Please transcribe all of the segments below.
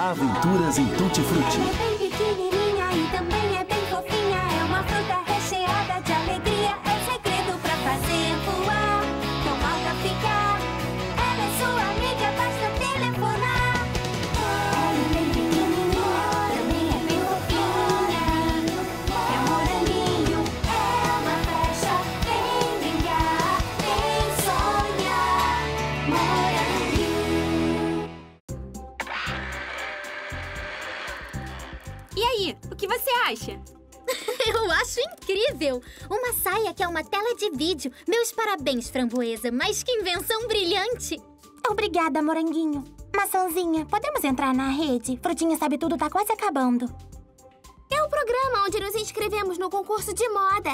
Aventuras em Tutti Frutti. É bem pequenininha e também é bem fofinha. É uma fruta recheada de alegria. É segredo pra fazer voar, tão alta ficar. Ela é sua amiga, basta telefonar. Ela é bem pequenininha, também é bem fofinha. É um moranguinho, ela fecha. Vem brincar, vem sonhar. Moranguinho. E aí, o que você acha? Eu acho incrível! Uma saia que é uma tela de vídeo. Meus parabéns, Framboesa, mas que invenção brilhante! Obrigada, Moranguinho. Maçãzinha, podemos entrar na rede? Frutinha Sabe Tudo tá quase acabando. É o programa onde nos inscrevemos no concurso de moda.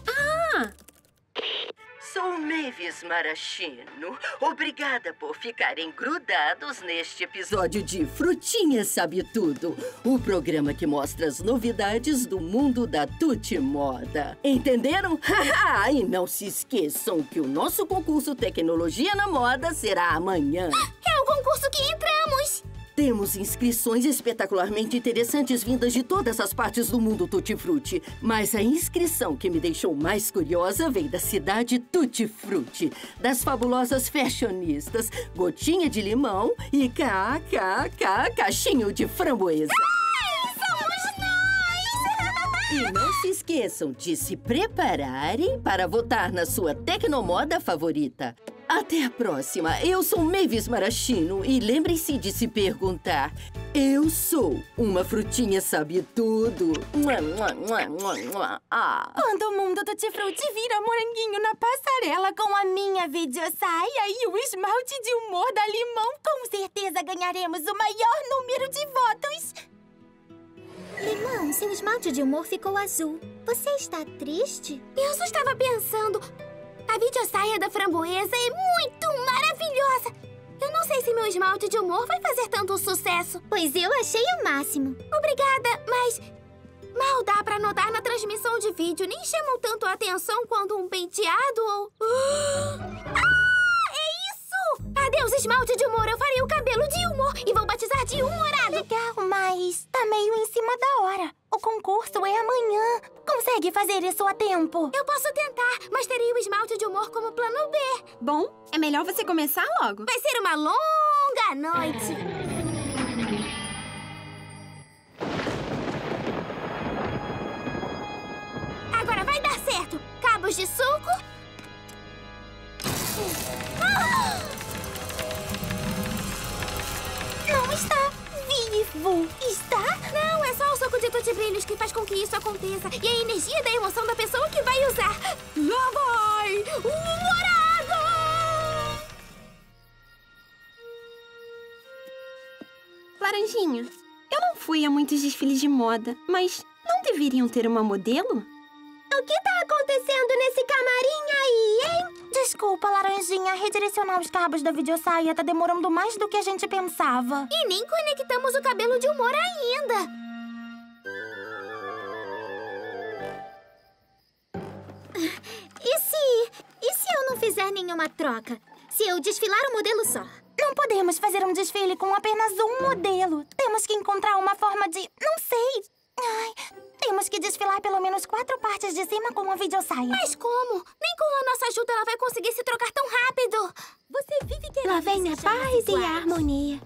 Sou Mavis Maraschino. Obrigada por ficarem grudados neste episódio de Frutinha Sabe Tudo, o programa que mostra as novidades do mundo da Tutti Moda. Entenderam? E não se esqueçam que o nosso concurso Tecnologia na Moda será amanhã. É o concurso que entramos! Temos inscrições espetacularmente interessantes vindas de todas as partes do mundo Tutti Frutti. Mas a inscrição que me deixou mais curiosa veio da cidade Tutti Frutti, das fabulosas fashionistas Gotinha de Limão e Cachinho de Framboesa. Somos nós! E não se esqueçam de se prepararem para votar na sua tecnomoda favorita. Até a próxima. Eu sou Mavis Maraschino e lembrem-se de se perguntar: eu sou uma frutinha sabe tudo. Quando o mundo Tutti Frutti vira Moranguinho na passarela com a minha videosaia e o esmalte de humor da Limão, com certeza ganharemos o maior número de votos. Limão, seu esmalte de humor ficou azul. Você está triste? Eu só estava pensando... A videosaia da Framboesa é muito maravilhosa! Eu não sei se meu esmalte de humor vai fazer tanto sucesso. Pois eu achei o máximo. Obrigada, mas... Mal dá pra notar na transmissão de vídeo. Nem chamam tanto a atenção quanto um penteado ou... É isso! Adeus, esmalte de humor. Eu farei o cabelo de humor e vou batizar de humorado. Legal, mas tá meio em cima da hora. O concurso é amanhã. Consegue fazer isso a tempo? Eu posso tentar, mas terei o esmalte de humor como plano B. Bom, é melhor você começar logo. Vai ser uma longa noite. Agora vai dar certo. Cabos de suco. Não está vivo. Está? Não, é só o suco de tutti-brilhos que faz com que isso aconteça. E a energia da emoção da pessoa que vai usar. Lá vai o humorado! Laranjinha, eu não fui a muitos desfiles de moda, mas não deveriam ter uma modelo? O que tá acontecendo nesse camarim aí, hein? Desculpa, Laranjinha. Redirecionar os cabos da videosaia tá demorando mais do que a gente pensava. E nem conectamos o cabelo de humor ainda. E se eu não fizer nenhuma troca? Se eu desfilar um modelo só? Não podemos fazer um desfile com apenas um modelo. Temos que encontrar uma forma de... Não sei. Temos que desfilar pelo menos 4 partes de cima com uma videosaia. Mas como? Nem com a nossa ajuda ela vai conseguir se trocar tão rápido. Você vive querendo... Lá vem a paz e a harmonia.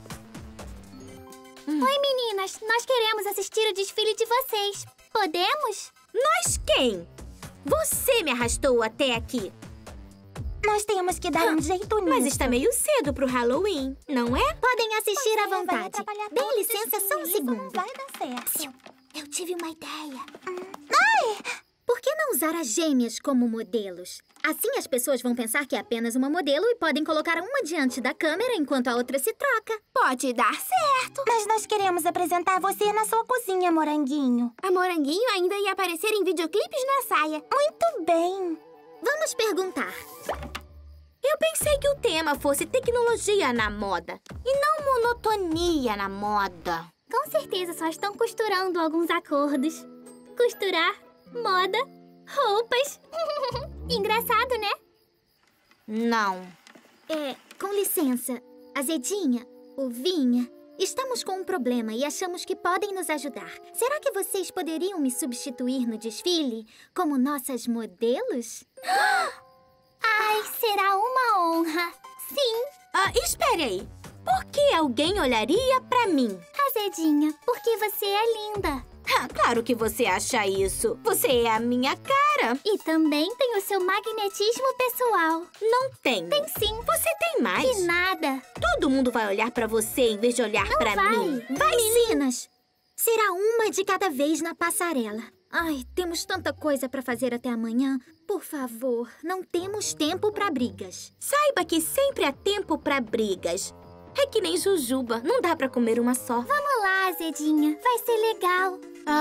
Oi, meninas. Nós queremos assistir o desfile de vocês. Podemos? Nós quem? Você me arrastou até aqui. Nós temos que dar um jeito nisso. Mas está meio cedo pro Halloween, não é? Podem assistir à vontade. Dêem Dê licença só um segundo. Não vai dar certo. Eu tive uma ideia. Ai! Por que não usar as gêmeas como modelos? Assim as pessoas vão pensar que é apenas uma modelo e podem colocar uma diante da câmera enquanto a outra se troca. Pode dar certo. Mas nós queremos apresentar você na sua cozinha, Moranguinho. A Moranguinho ainda ia aparecer em videoclipes na saia. Muito bem. Vamos perguntar. Eu pensei que o tema fosse tecnologia na moda e não monotonia na moda. Com certeza só estão costurando alguns acordos. Costurar, moda, roupas. Engraçado, né? Não. Com licença. Azedinha, Uvinha, Estamos com um problema e achamos que podem nos ajudar. Será que vocês poderiam me substituir no desfile como nossas modelos? Ai, será uma honra. Sim. Espere aí. Por que alguém olharia pra mim? Azedinha, porque você é linda. Claro que você acha isso. Você é a minha cara. E também tem o seu magnetismo pessoal. Não tem. Tem sim. Você tem mais. Que nada. Todo mundo vai olhar pra você em vez de olhar pra vai. mim. Vai, meninas! Será uma de cada vez na passarela. Ai, temos tanta coisa pra fazer até amanhã. Por favor, não temos tempo pra brigas. Saiba que sempre há tempo pra brigas. É que nem jujuba. Não dá pra comer uma só. Vamos lá, Azedinha. Vai ser legal.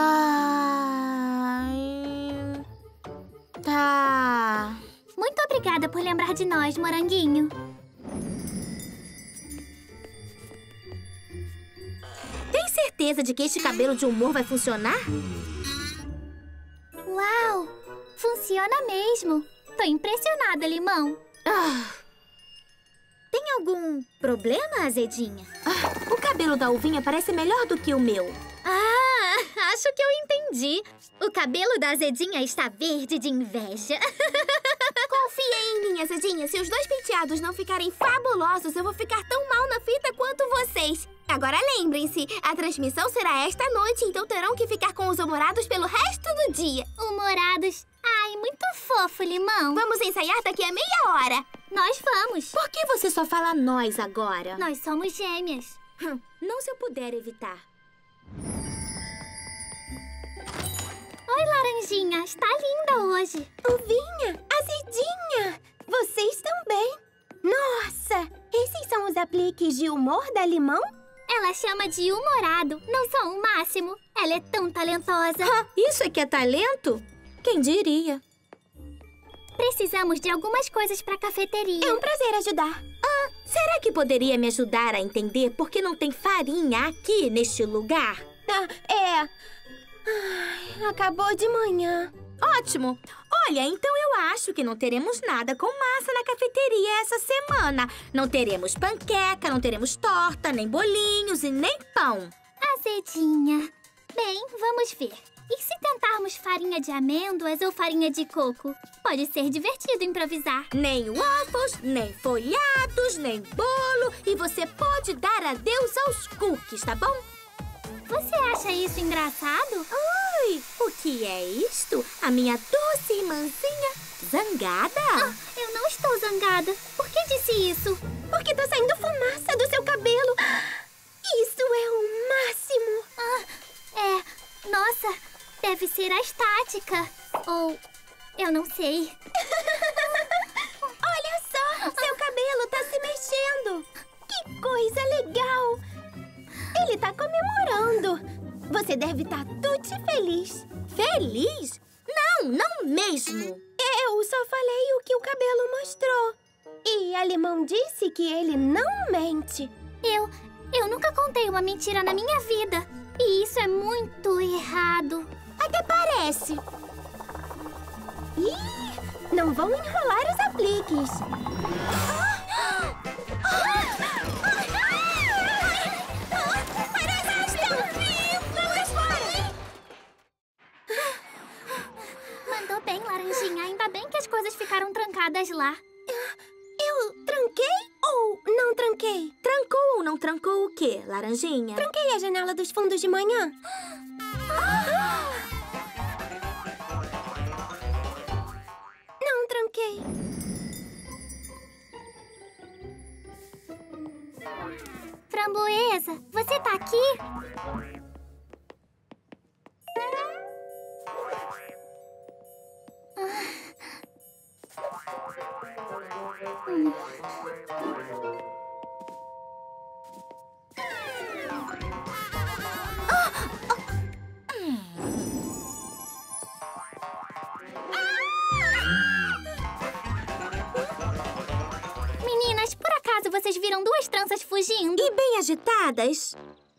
Tá. Muito obrigada por lembrar de nós, Moranguinho. Tem certeza de que este cabelo de humor vai funcionar? Uau! Funciona mesmo. Tô impressionada, Limão. Tem algum problema, Azedinha? O cabelo da Uvinha parece melhor do que o meu. Acho que eu entendi. O cabelo da Azedinha está verde de inveja. Confia em mim, Azedinha. Se os dois penteados não ficarem fabulosos, eu vou ficar tão mal na fita quanto vocês. Agora lembrem-se, a transmissão será esta noite, então terão que ficar com os humorados pelo resto do dia. Humorados? Ai, muito fofo, Limão. Vamos ensaiar daqui a meia hora. Nós vamos. Por que você só fala nós agora? Nós somos gêmeas. Não se eu puder evitar. Oi, Laranjinha. Está linda hoje. Uvinha, Azedinha, vocês também. Nossa, esses são os apliques de humor da Limão? Ela chama de humorado. Não são o máximo. Ela é tão talentosa. Isso é que é talento? Quem diria? Precisamos de algumas coisas para a cafeteria. É um prazer ajudar. Será que poderia me ajudar a entender por que não tem farinha aqui neste lugar? Acabou de manhã. Ótimo. Olha, então eu acho que não teremos nada com massa na cafeteria essa semana. Não teremos panqueca, não teremos torta, nem bolinhos e nem pão. Azedinha. Bem, vamos ver. E se tentarmos farinha de amêndoas ou farinha de coco? Pode ser divertido improvisar. Nem waffles, nem folhados, nem bolo. E você pode dar adeus aos cookies, tá bom? Você acha isso engraçado? Oi, o que é isto? A minha doce irmãzinha zangada? Eu não estou zangada. Por que disse isso? Porque tá saindo fumaça do seu cabelo. Isso é o máximo. Nossa, deve ser a estática. Ou, eu não sei. Olha só, seu cabelo tá se mexendo. Que coisa legal. Ele tá comemorando. Você deve estar tudo feliz. Feliz? Não mesmo. Eu só falei o que o cabelo mostrou. E a Limão disse que ele não mente. Eu nunca contei uma mentira na minha vida. E isso é muito errado. Até parece. Ih, não vão enrolar os apliques. Mandou bem, Laranjinha. Ainda bem que as coisas ficaram trancadas lá. Eu tranquei ou não tranquei? Trancou ou não trancou o quê, Laranjinha? Tranquei a janela dos fundos de manhã. Não tranquei. Framboesa, você tá aqui? Meninas, por acaso vocês viram duas tranças fugindo? E bem agitadas?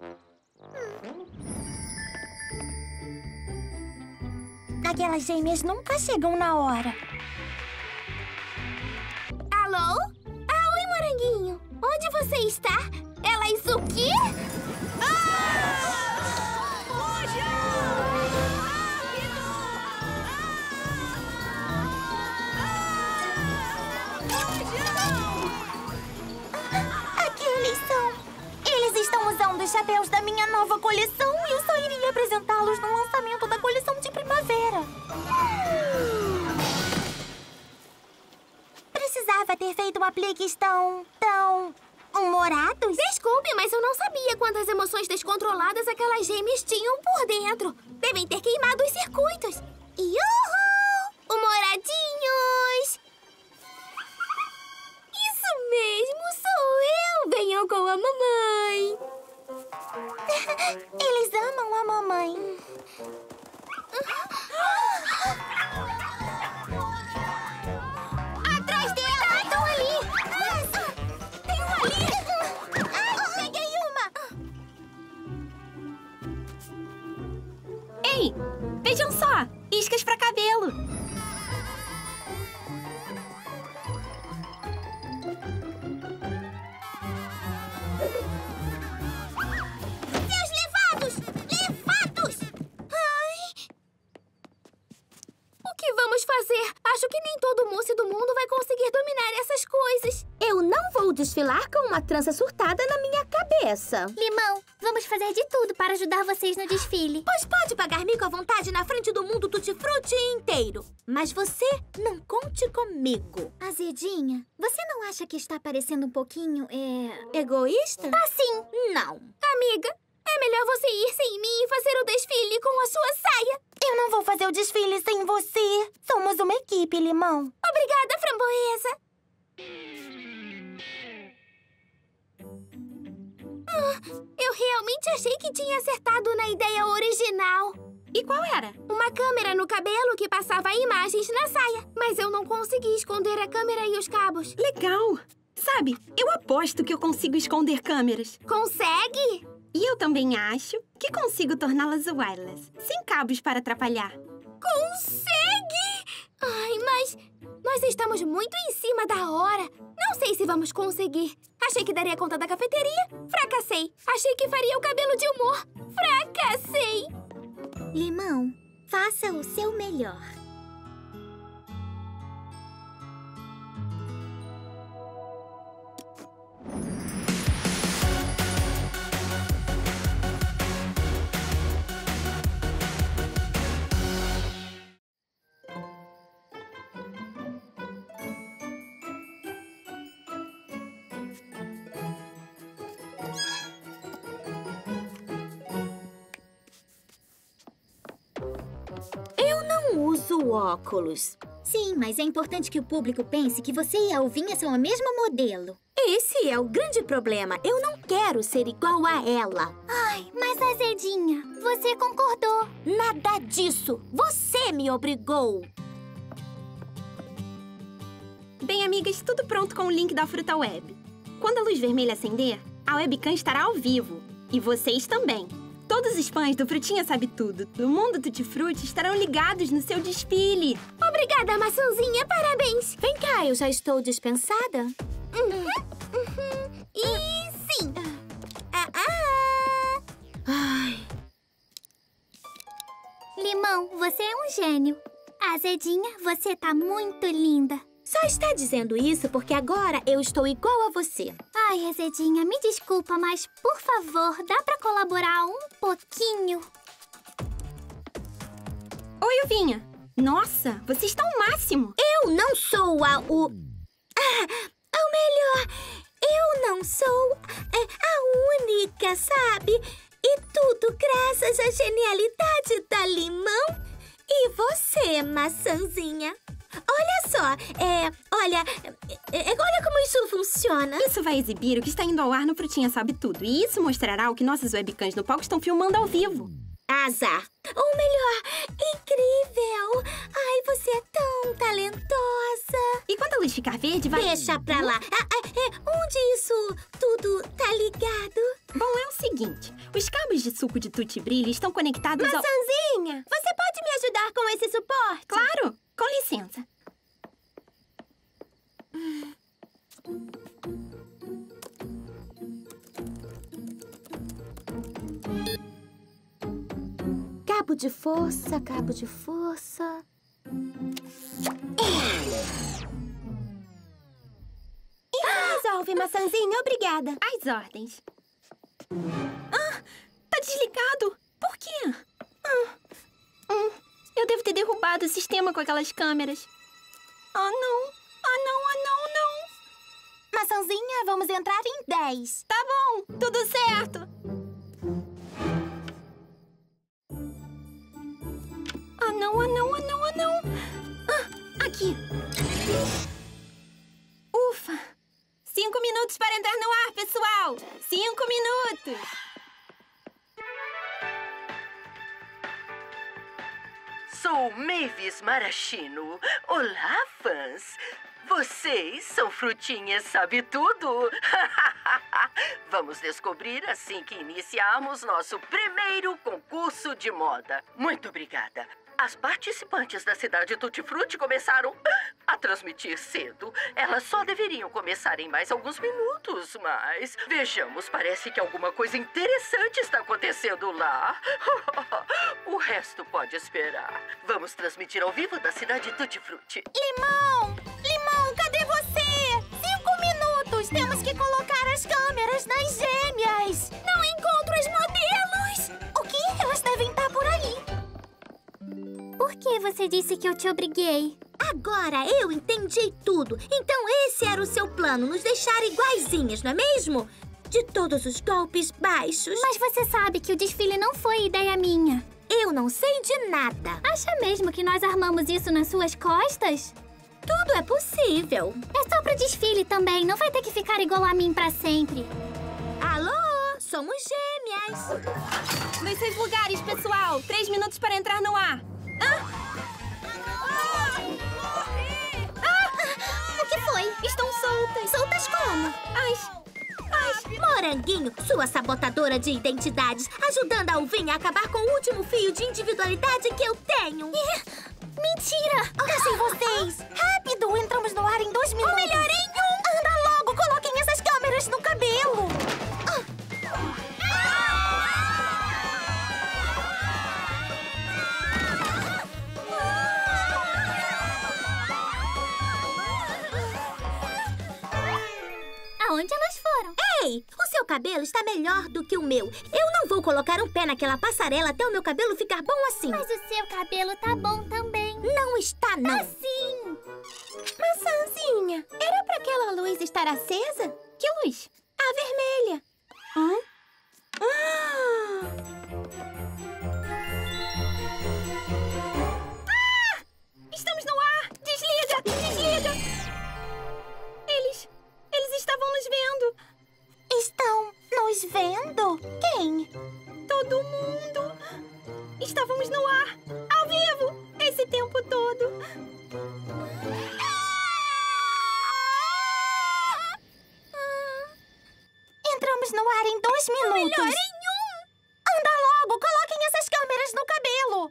Aquelas gêmeas nunca chegam na hora. Alô? Oi, Moranguinho. Onde você está? Elas o quê? os chapéus da minha nova coleção e eu só iria apresentá-los no lançamento da coleção de primavera. Precisava ter feito apliques tão humorados? Desculpe, mas eu não sabia quantas emoções descontroladas aquelas gêmeas tinham por dentro. Devem ter queimado os circuitos. Uhul! Humoradinhos! Isso mesmo, sou eu! Venham com a mamãe! Eles amam a mamãe. Atrás dela! Estão ali! Tem um ali! Peguei uma! Ei, vejam só! Iscas pra cabelo! Seus levados! Levados! Ai! O que vamos fazer? Acho que nem todo moço do mundo vai conseguir dominar essas coisas. Eu não vou desfilar com uma trança surtada na minha cabeça. Limão, vamos fazer de tudo para ajudar vocês no desfile. Pois pode pagar mico à vontade na frente do mundo tutti-frutti inteiro. Mas você não conte comigo. Azedinha, você não acha que está parecendo um pouquinho, Egoísta? Tá sim. Não. Amiga, é melhor você ir sem mim e fazer o desfile com a sua saia. Eu não vou fazer o desfile sem você. Somos uma equipe, Limão. Obrigada, framboesa. Eu realmente achei que tinha acertado na ideia original. E qual era? Uma câmera no cabelo que passava imagens na saia. Mas eu não consegui esconder a câmera e os cabos. Legal! Sabe, eu aposto que eu consigo esconder câmeras. Consegue? E eu também acho que consigo torná-las wireless, sem cabos para atrapalhar. Consegue! Ai, mas nós estamos muito em cima da hora. Não sei se vamos conseguir. Achei que daria conta da cafeteria. Fracassei. Achei que faria o cabelo de humor. Fracassei. Limão, faça o seu melhor. Uso óculos. Sim, mas é importante que o público pense que você e a Alvinha são a mesma modelo. Esse é o grande problema. Eu não quero ser igual a ela. Ai, mas Azedinha, você concordou. Nada disso. Você me obrigou. Bem, amigas, tudo pronto com o link da Fruta Web. Quando a luz vermelha acender, a webcam estará ao vivo. E vocês também. Todos os fãs do Frutinha Sabe Tudo, do Mundo Tutti Frutti, estarão ligados no seu desfile. Obrigada, maçãzinha. Parabéns. Vem cá, eu já estou dispensada? E sim. Ai, Limão, você é um gênio. Azedinha, você tá muito linda. só está dizendo isso porque agora eu estou igual a você. Ai, Azedinha, me desculpa, mas, por favor, dá pra colaborar um pouquinho? Oi, Uvinha. Nossa, você está ao máximo. Eu não sou o melhor. Eu não sou a única, sabe? E tudo graças à genialidade da Limão e você, maçãzinha. Olha só, olha como isso funciona. Isso vai exibir o que está indo ao ar no Frutinha Sabe Tudo. E isso mostrará o que nossas webcams no palco estão filmando ao vivo. Azar. Ou melhor, incrível. Ai, você é tão talentosa. E quando a luz ficar verde, vai... Deixa pra lá. Onde isso tudo tá ligado? Bom, é o seguinte. Os cabos de suco de Tutti Brilho estão conectados ao... Maçãzinha, você pode me ajudar com esse suporte? Claro! Com licença. Cabo de força, cabo de força. Isso resolve, maçãzinha. Obrigada. Às ordens. zoado o sistema com aquelas câmeras. Ah, não. Ah, não, ah, não, não. Maçãzinha, vamos entrar em 10. Tá bom, tudo certo. Ah, não, ah, não, ah, não, ah, não. Ah, aqui. Ufa. 5 minutos para entrar no ar, pessoal. 5 minutos. Sou Mavis Maraschino. Olá, fãs! Vocês são frutinhas sabe tudo? Vamos descobrir assim que iniciarmos nosso primeiro concurso de moda. Muito obrigada. As participantes da cidade Tutti Frutti começaram a transmitir cedo. Elas só deveriam começar em mais alguns minutos, mas... Vejamos, parece que alguma coisa interessante está acontecendo lá. O resto pode esperar. Vamos transmitir ao vivo da cidade Tutti Frutti. Limão! Limão, cadê você? 5 minutos! Temos que colocar as câmeras nas gêmeas! Não encontro as modelos! O quê? Elas devem estar por aí. Por que você disse que eu te obriguei? Agora eu entendi tudo. Então esse era o seu plano, nos deixar iguaizinhas, não é mesmo? De todos os golpes baixos. Mas você sabe que o desfile não foi ideia minha. Eu não sei de nada. Acha mesmo que nós armamos isso nas suas costas? Tudo é possível. É só pro desfile também, não vai ter que ficar igual a mim pra sempre. Alô, somos gêmeas. Nos seus lugares, pessoal. 3 minutos para entrar no ar. O que foi? Estão soltas. Soltas como? Moranguinho, sua sabotadora de identidades, ajudando a Uvinha a acabar com o último fio de individualidade que eu tenho. Mentira! Tá sem vocês! Rápido! Entramos no ar em 2 minutos! O melhor em 1! Anda logo! Coloquem essas câmeras no cabelo! Aonde elas foram? Ei, o seu cabelo está melhor do que o meu. Eu não vou colocar um pé naquela passarela até o meu cabelo ficar bom assim. Mas o seu cabelo tá bom também. Não está, não. Sim. Maçãzinha, era pra aquela luz estar acesa? Que luz? A vermelha. Estamos no ar! Desliga! Desliga! Eles estavam nos vendo. Estão nos vendo? Quem? Todo mundo. Estávamos no ar, ao vivo, esse tempo todo. Entramos no ar em 2 minutos. Melhor em 1! Anda logo! Coloquem essas câmeras no cabelo!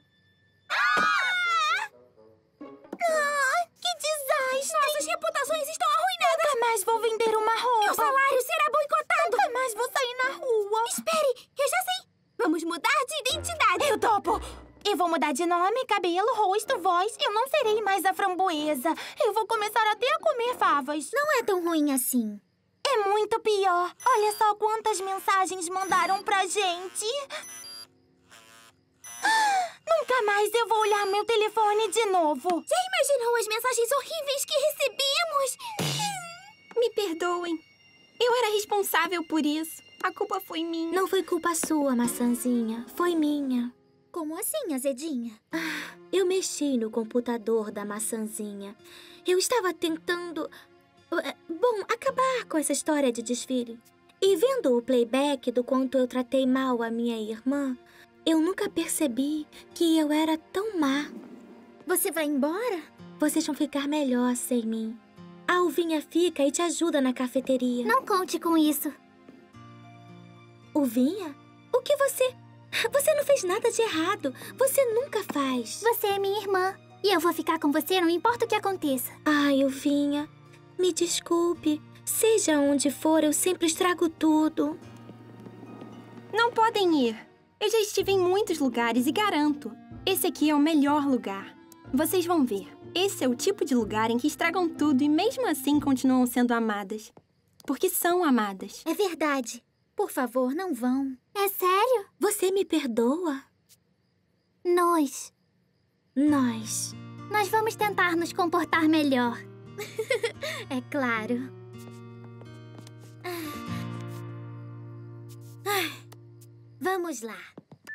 Que desastre! Nossas reputações estão arruinadas. Nunca mais vou vender uma roupa. Meu salário será boicotado. Nunca mais vou sair na rua. Espere, eu já sei. Vamos mudar de identidade. Eu topo. Eu vou mudar de nome, cabelo, rosto, voz. Eu não serei mais a framboesa. Eu vou começar até a comer favas. Não é tão ruim assim. É muito pior. Olha só quantas mensagens mandaram pra gente. Nunca mais eu vou olhar meu telefone de novo. Já imaginou as mensagens horríveis que recebemos? Me perdoem. Eu era responsável por isso. A culpa foi minha. Não foi culpa sua, maçãzinha. Foi minha. Como assim, azedinha? Eu mexi no computador da maçãzinha. Eu estava tentando... acabar com essa história de desfile. E vendo o playback do quanto eu tratei mal a minha irmã, eu nunca percebi que eu era tão má. Você vai embora? Vocês vão ficar melhor sem mim. A Uvinha fica e te ajuda na cafeteria. Não conte com isso. Uvinha? O que você... Você não fez nada de errado. Você nunca faz. Você é minha irmã. E eu vou ficar com você, não importa o que aconteça. Ai, Uvinha, me desculpe. Seja onde for, eu sempre estrago tudo. Não podem ir. Eu já estive em muitos lugares e garanto, esse aqui é o melhor lugar. Vocês vão ver. Esse é o tipo de lugar em que estragam tudo e mesmo assim continuam sendo amadas. Porque são amadas. É verdade. Por favor, não vão. É sério? Você me perdoa? Nós Nós vamos tentar nos comportar melhor. É claro. Vamos lá.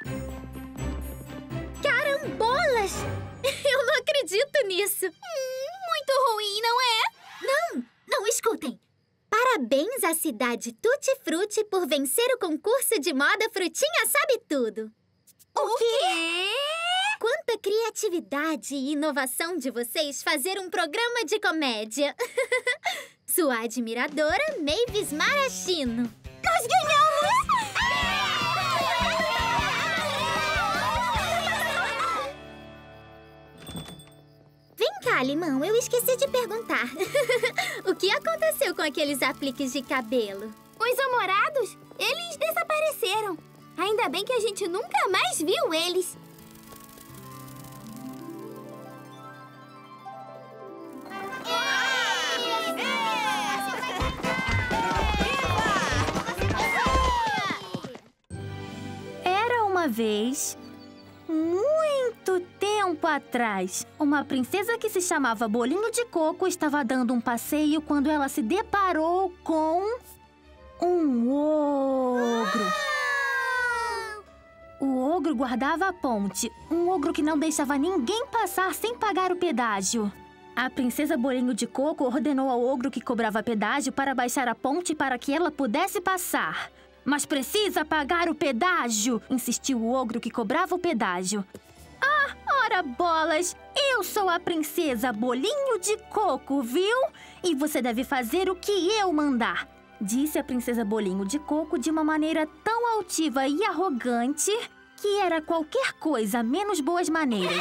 Carambolas! Eu não acredito nisso. Muito ruim, não é? Não, escutem. Parabéns à cidade Tutti Frutti por vencer o concurso de moda Frutinha Sabe Tudo. O quê? Quanta criatividade e inovação de vocês fazer um programa de comédia. Sua admiradora, Mavis Maraschino. Nós ganhamos! Vem cá, Limão, eu esqueci de perguntar. O que aconteceu com aqueles apliques de cabelo? Os namorados, eles desapareceram. Ainda bem que a gente nunca mais viu eles. Era uma vez, muito tempo atrás, uma princesa que se chamava Bolinho de Coco estava dando um passeio quando ela se deparou com um ogro. O ogro guardava a ponte, um ogro que não deixava ninguém passar sem pagar o pedágio. A princesa Bolinho de Coco ordenou ao ogro que cobrava pedágio para baixar a ponte para que ela pudesse passar. Mas precisa pagar o pedágio, insistiu o ogro que cobrava o pedágio. Ah, ora bolas, eu sou a princesa Bolinho de Coco, viu? E você deve fazer o que eu mandar, disse a princesa Bolinho de Coco de uma maneira tão altiva e arrogante que era qualquer coisa menos boas maneiras.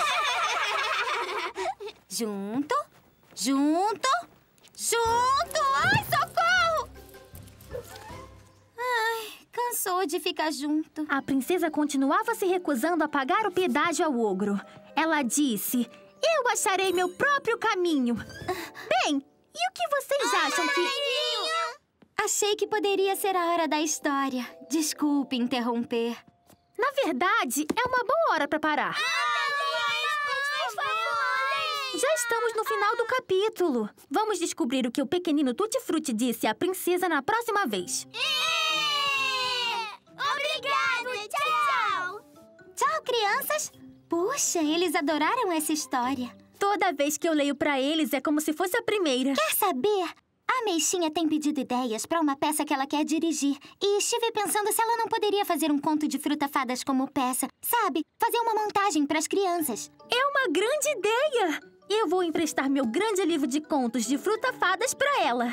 Junto, junto, junto! Ai, socorro! Ai, cansou de ficar junto. A princesa continuava se recusando a pagar o pedágio ao ogro. Ela disse, eu acharei meu próprio caminho. Bem, e o que vocês acham que... Achei que poderia ser a hora da história. Desculpe interromper. Na verdade, é uma boa hora para parar. Já estamos no final do capítulo. Vamos descobrir o que o pequenino Tutti Frutti disse à princesa na próxima vez. Obrigado! Tchau! Tchau, crianças! Puxa, eles adoraram essa história. Toda vez que eu leio para eles é como se fosse a primeira. Quer saber? A Meixinha tem pedido ideias para uma peça que ela quer dirigir. E estive pensando se ela não poderia fazer um conto de fruta-fadas como peça. Sabe? Fazer uma montagem para as crianças. É uma grande ideia! Eu vou emprestar meu grande livro de contos de fruta-fadas para ela.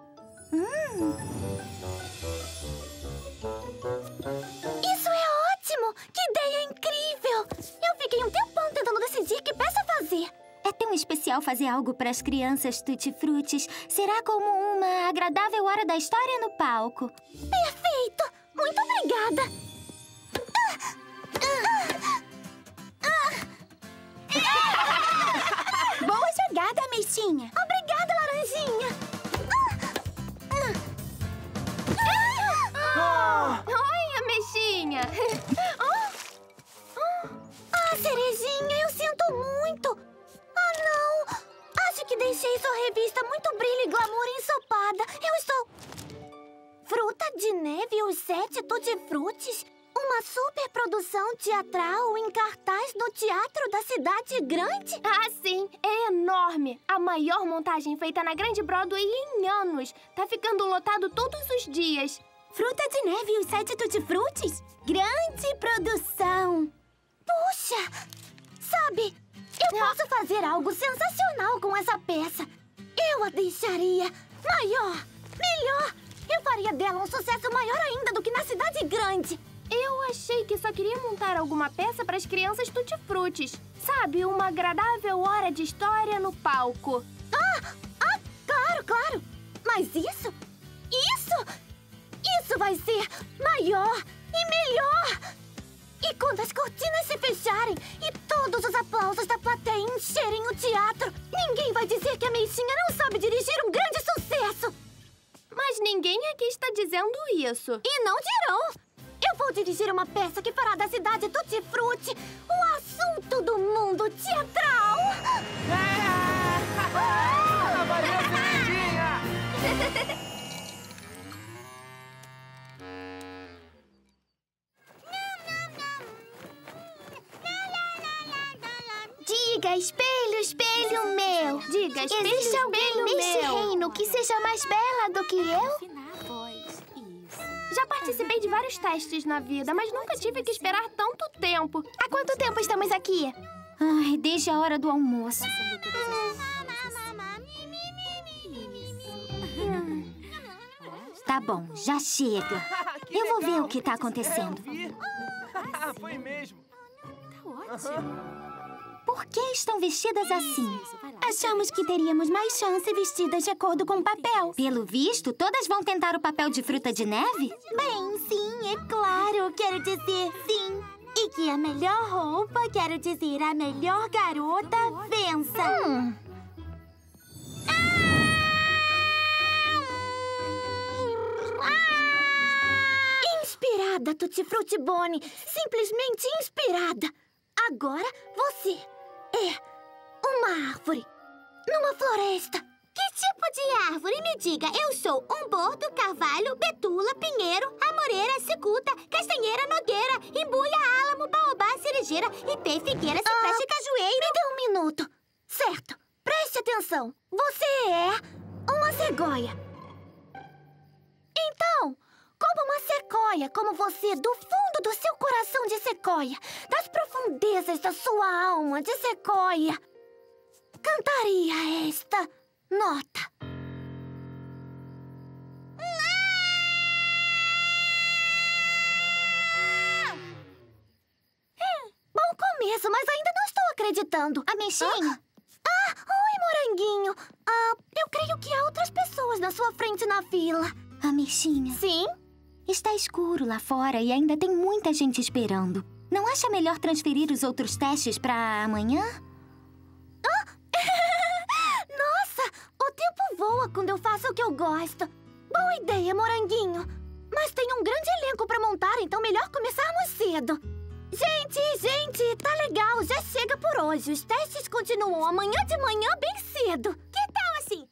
Isso é ótimo! Que ideia incrível! Eu fiquei um tempão tentando decidir que peça fazer. É tão especial fazer algo para as crianças Tutti Frutis. Será como uma agradável hora da história no palco. Perfeito! Muito obrigada! Boa jogada, Meixinha! Obrigada, Laranjinha! Oi, Meixinha! Cerejinha, eu sinto muito! Ah, não! Acho que deixei sua revista muito brilho e glamour ensopada. Eu estou... Fruta de Neve e os 7 Tutti Frutis? Uma superprodução teatral em cartaz no Teatro da Cidade Grande? Ah, sim! É enorme! A maior montagem feita na Grande Broadway em anos. Tá ficando lotado todos os dias. Fruta de Neve e os 7 Tutti Frutis? Grande produção! Puxa! Sabe, eu posso fazer algo sensacional com essa peça. Eu a deixaria maior, melhor. Eu faria dela um sucesso maior ainda do que na Cidade Grande. Eu achei que só queria montar alguma peça para as crianças Tutti Frutis. Sabe, uma agradável hora de história no palco. Claro. Mas isso vai ser maior e melhor. E quando as cortinas se fecharem e todos os aplausos da plateia encherem o teatro, ninguém vai dizer que a Meixinha não sabe dirigir um grande sucesso. Mas ninguém aqui está dizendo isso. E não dirão. Eu vou dirigir uma peça que fará da cidade Tutti Frutti o assunto do mundo teatral. Valeu, Fernandinha! Diga, espelho, espelho meu. Diga, espelho, existe alguém espelho neste meu. reino que seja mais bela do que eu? Afinar a voz. Isso. Já participei de vários testes na vida, mas nunca tive que esperar tanto tempo. Há quanto tempo estamos aqui? Ai, desde a hora do almoço. Tá bom, já chega. Eu vou ver o que tá acontecendo. Foi mesmo. Por que estão vestidas assim? Achamos que teríamos mais chance vestidas de acordo com o papel. Pelo visto, todas vão tentar o papel de fruta de neve? Bem, sim, é claro. Quero dizer sim. E que a melhor roupa, quero dizer a melhor garota, vença. Inspirada, Tutti Frutti Bonnie. Simplesmente inspirada. Agora você é uma árvore numa floresta. Que tipo de árvore? Me diga, eu sou um bordo, carvalho, betula, pinheiro, amoreira, cicuta, castanheira, nogueira, imbuia, álamo, baobá, cerejeira, ipê, figueira, cipreste, cajueiro. Me dê um minuto. Certo. Preste atenção. Você é uma cegonha. Então, como uma sequoia, como você, do fundo do seu coração de sequoia, das profundezas da sua alma de sequoia, cantaria esta nota. Bom começo, mas ainda não estou acreditando. Ameixinha? Oi, moranguinho. Eu creio que há outras pessoas na sua frente na fila. Ameixinha? Sim? Está escuro lá fora e ainda tem muita gente esperando. Não acha melhor transferir os outros testes para amanhã? Nossa, o tempo voa quando eu faço o que eu gosto. Boa ideia, moranguinho. Mas tem um grande elenco para montar, então melhor começarmos cedo. Gente, tá legal, já chega por hoje. Os testes continuam amanhã de manhã bem cedo. Que tal assim?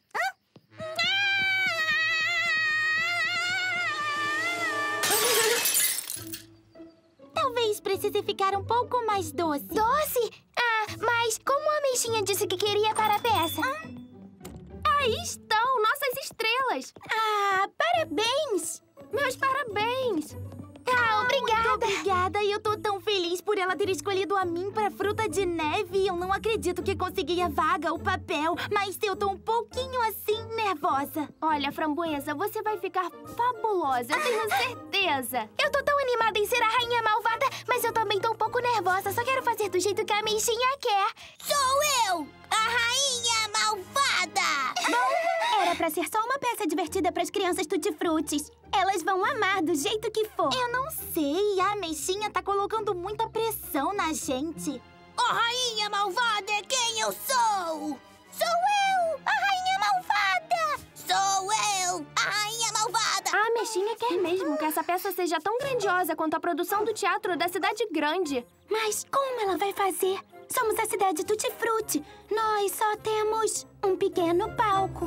Talvez precise ficar um pouco mais doce. Doce? Mas como a Ameixinha disse que queria para a peça? Aí estão nossas estrelas. Parabéns! Meus parabéns. Obrigada. Muito obrigada, e eu tô tão feliz por ela ter escolhido a mim pra fruta de neve. Eu não acredito que consegui a vaga, o papel, mas eu tô um pouquinho assim nervosa. Olha, Framboesa, você vai ficar fabulosa, eu tenho certeza. Eu tô tão animada em ser a rainha malvada, mas eu também tô um pouco nervosa. Só quero fazer do jeito que a Ameixinha quer. Sou eu, a rainha malvada! Era pra ser só uma peça divertida pras crianças tutti-frutis. Elas vão amar do jeito que for. Eu não sei, a Ameixinha tá colocando muita pressão na gente. A rainha malvada é quem eu sou! Sou eu, a rainha malvada! Sou eu, a rainha malvada! A Ameixinha quer mesmo que essa peça seja tão grandiosa quanto a produção do teatro da cidade grande. Mas como ela vai fazer? Somos a cidade Tutti Frutti. Nós só temos um pequeno palco.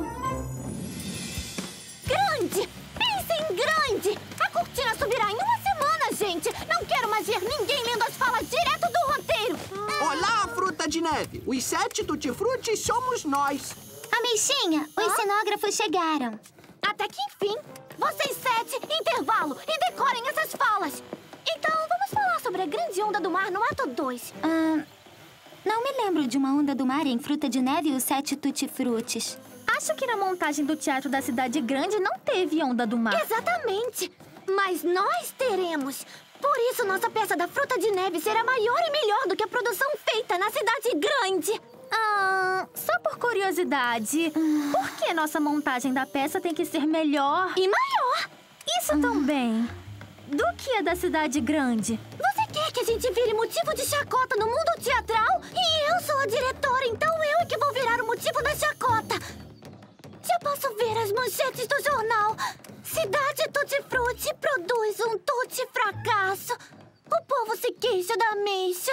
Grande! Pensem grande! A cortina subirá em uma semana, gente! Não quero mais ver ninguém lendo as falas direto do roteiro! Olá, fruta de neve! Os 7 tutti-frutis somos nós! Ameixinha, os cenógrafos chegaram. Até que enfim! Vocês 7, intervalo! E decorem essas falas! Então, vamos falar sobre a grande onda do mar no ato 2. Não me lembro de uma onda do mar em Fruta de Neve e os 7 tutti-frutis. Acho que na montagem do Teatro da Cidade Grande não teve onda do mar. Exatamente! Mas nós teremos! Por isso, nossa peça da Fruta de Neve será maior e melhor do que a produção feita na Cidade Grande! Só por curiosidade, por que nossa montagem da peça tem que ser melhor E maior! isso também do que a da Cidade Grande? Você quer que a gente vire motivo de chacota no mundo teatral? E eu sou a diretora, então eu é que vou virar o motivo da chacota! Já posso ver as manchetes do jornal. Cidade Tutti Frutti produz um tutti fracasso. esqueça da missa.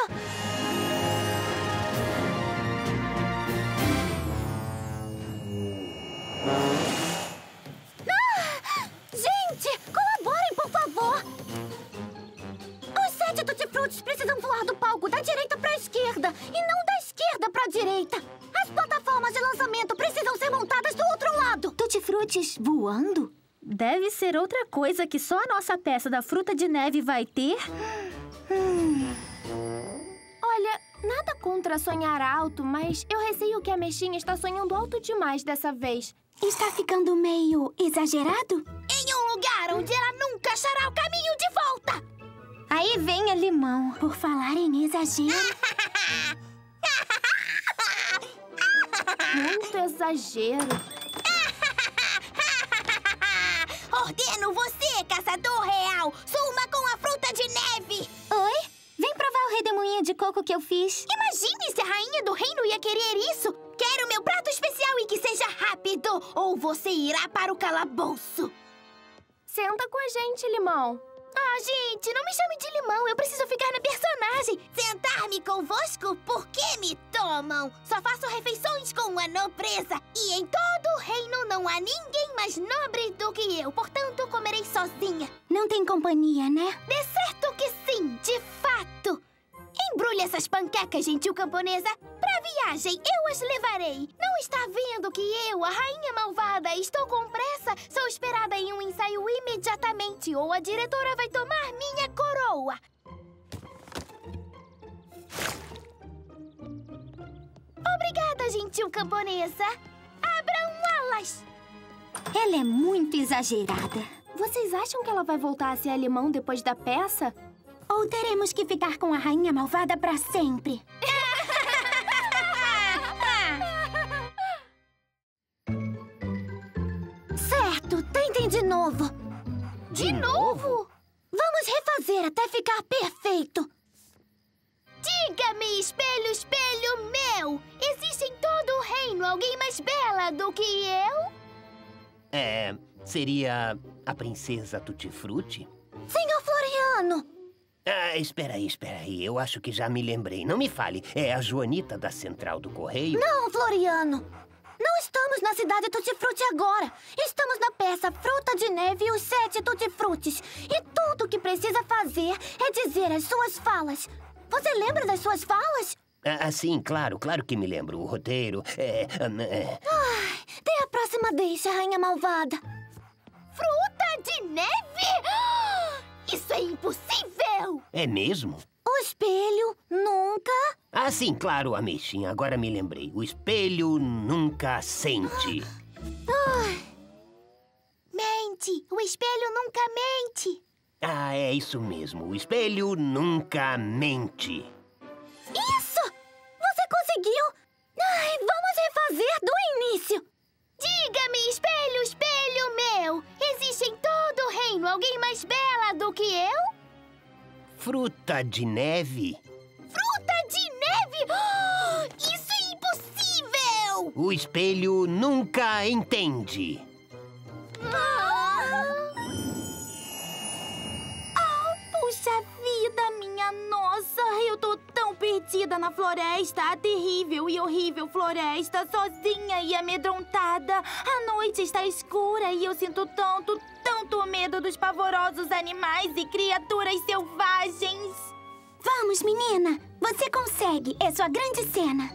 Gente, colaborem, por favor. Os 7 tutti-frutti precisam voar do palco da direita para a esquerda e não da esquerda para a direita. As plataformas de lançamento precisam ser montadas do outro lado. Tutti-frutis voando? Deve ser outra coisa que só a nossa peça da fruta de neve vai ter. Olha, nada contra sonhar alto, mas eu receio que a Mexinha está sonhando alto demais dessa vez. Está ficando meio exagerado? Em um lugar onde ela nunca achará o caminho de volta! Aí vem a Limão. Por falar em exagero... Muito exagero. Ordeno você, caçador real! Suma com a fruta de neve! Oi? Vem provar o redemoinho de coco que eu fiz. Imagine se a rainha do reino ia querer isso! Quero meu prato especial e que seja rápido, ou você irá para o calabouço! Senta com a gente, Limão. Ah, gente, não me chame de Limão, eu preciso ficar na personagem. Sentar-me convosco? Por que me tomam? Só faço refeições com uma nobreza. E em todo o reino não há ninguém mais nobre do que eu. Portanto, comerei sozinha. Não tem companhia, né? De certo que sim, de fato. Embrulhe essas panquecas, gentil camponesa. Pra viagem, eu as levarei. Não está vendo que eu, a rainha malvada, estou com pressa? Sou esperada em um ensaio imediatamente, ou a diretora vai tomar minha coroa. Obrigada, gentil camponesa. Abram alas. Ela é muito exagerada. Vocês acham que ela vai voltar a ser a Limão depois da peça? Ou teremos que ficar com a rainha malvada pra sempre? Certo, tentem de novo. De novo? Vamos refazer até ficar perfeito. Diga-me, espelho, espelho meu! Existe em todo o reino alguém mais bela do que eu? Seria a princesa Tutti-Frutti? Senhor Floriano! Ah, espera aí. Eu acho que já me lembrei. Não me fale. É a Joanita da Central do Correio? Não, Floriano. Não estamos na cidade Tutti-Frutti agora. Estamos na peça Fruta de Neve e os 7 Tutti-Frutis. E tudo o que precisa fazer é dizer as suas falas. Você lembra das suas falas? Sim, claro que me lembro. O roteiro Ai, dê a próxima deixa, rainha malvada. Fruta de neve? Isso é impossível! É mesmo? O espelho nunca... Ah, sim, claro, Ameixinha. Agora me lembrei. O espelho nunca sente. Mente! O espelho nunca mente! Ah, é isso mesmo. O espelho nunca mente. Isso! Você conseguiu! Ai, vamos refazer do início. Diga-me, espelho, espelho meu! Existe em todo o reino alguém mais bela do que eu? Fruta de neve? Fruta de neve? Oh, isso é impossível! O espelho nunca entende. Puxa vida, minha nossa! Eu tô tão perdida na floresta. A terrível e horrível floresta, sozinha e amedrontada. A noite está escura e eu sinto tanto medo dos pavorosos animais e criaturas selvagens. Vamos, menina! Você consegue! É sua grande cena!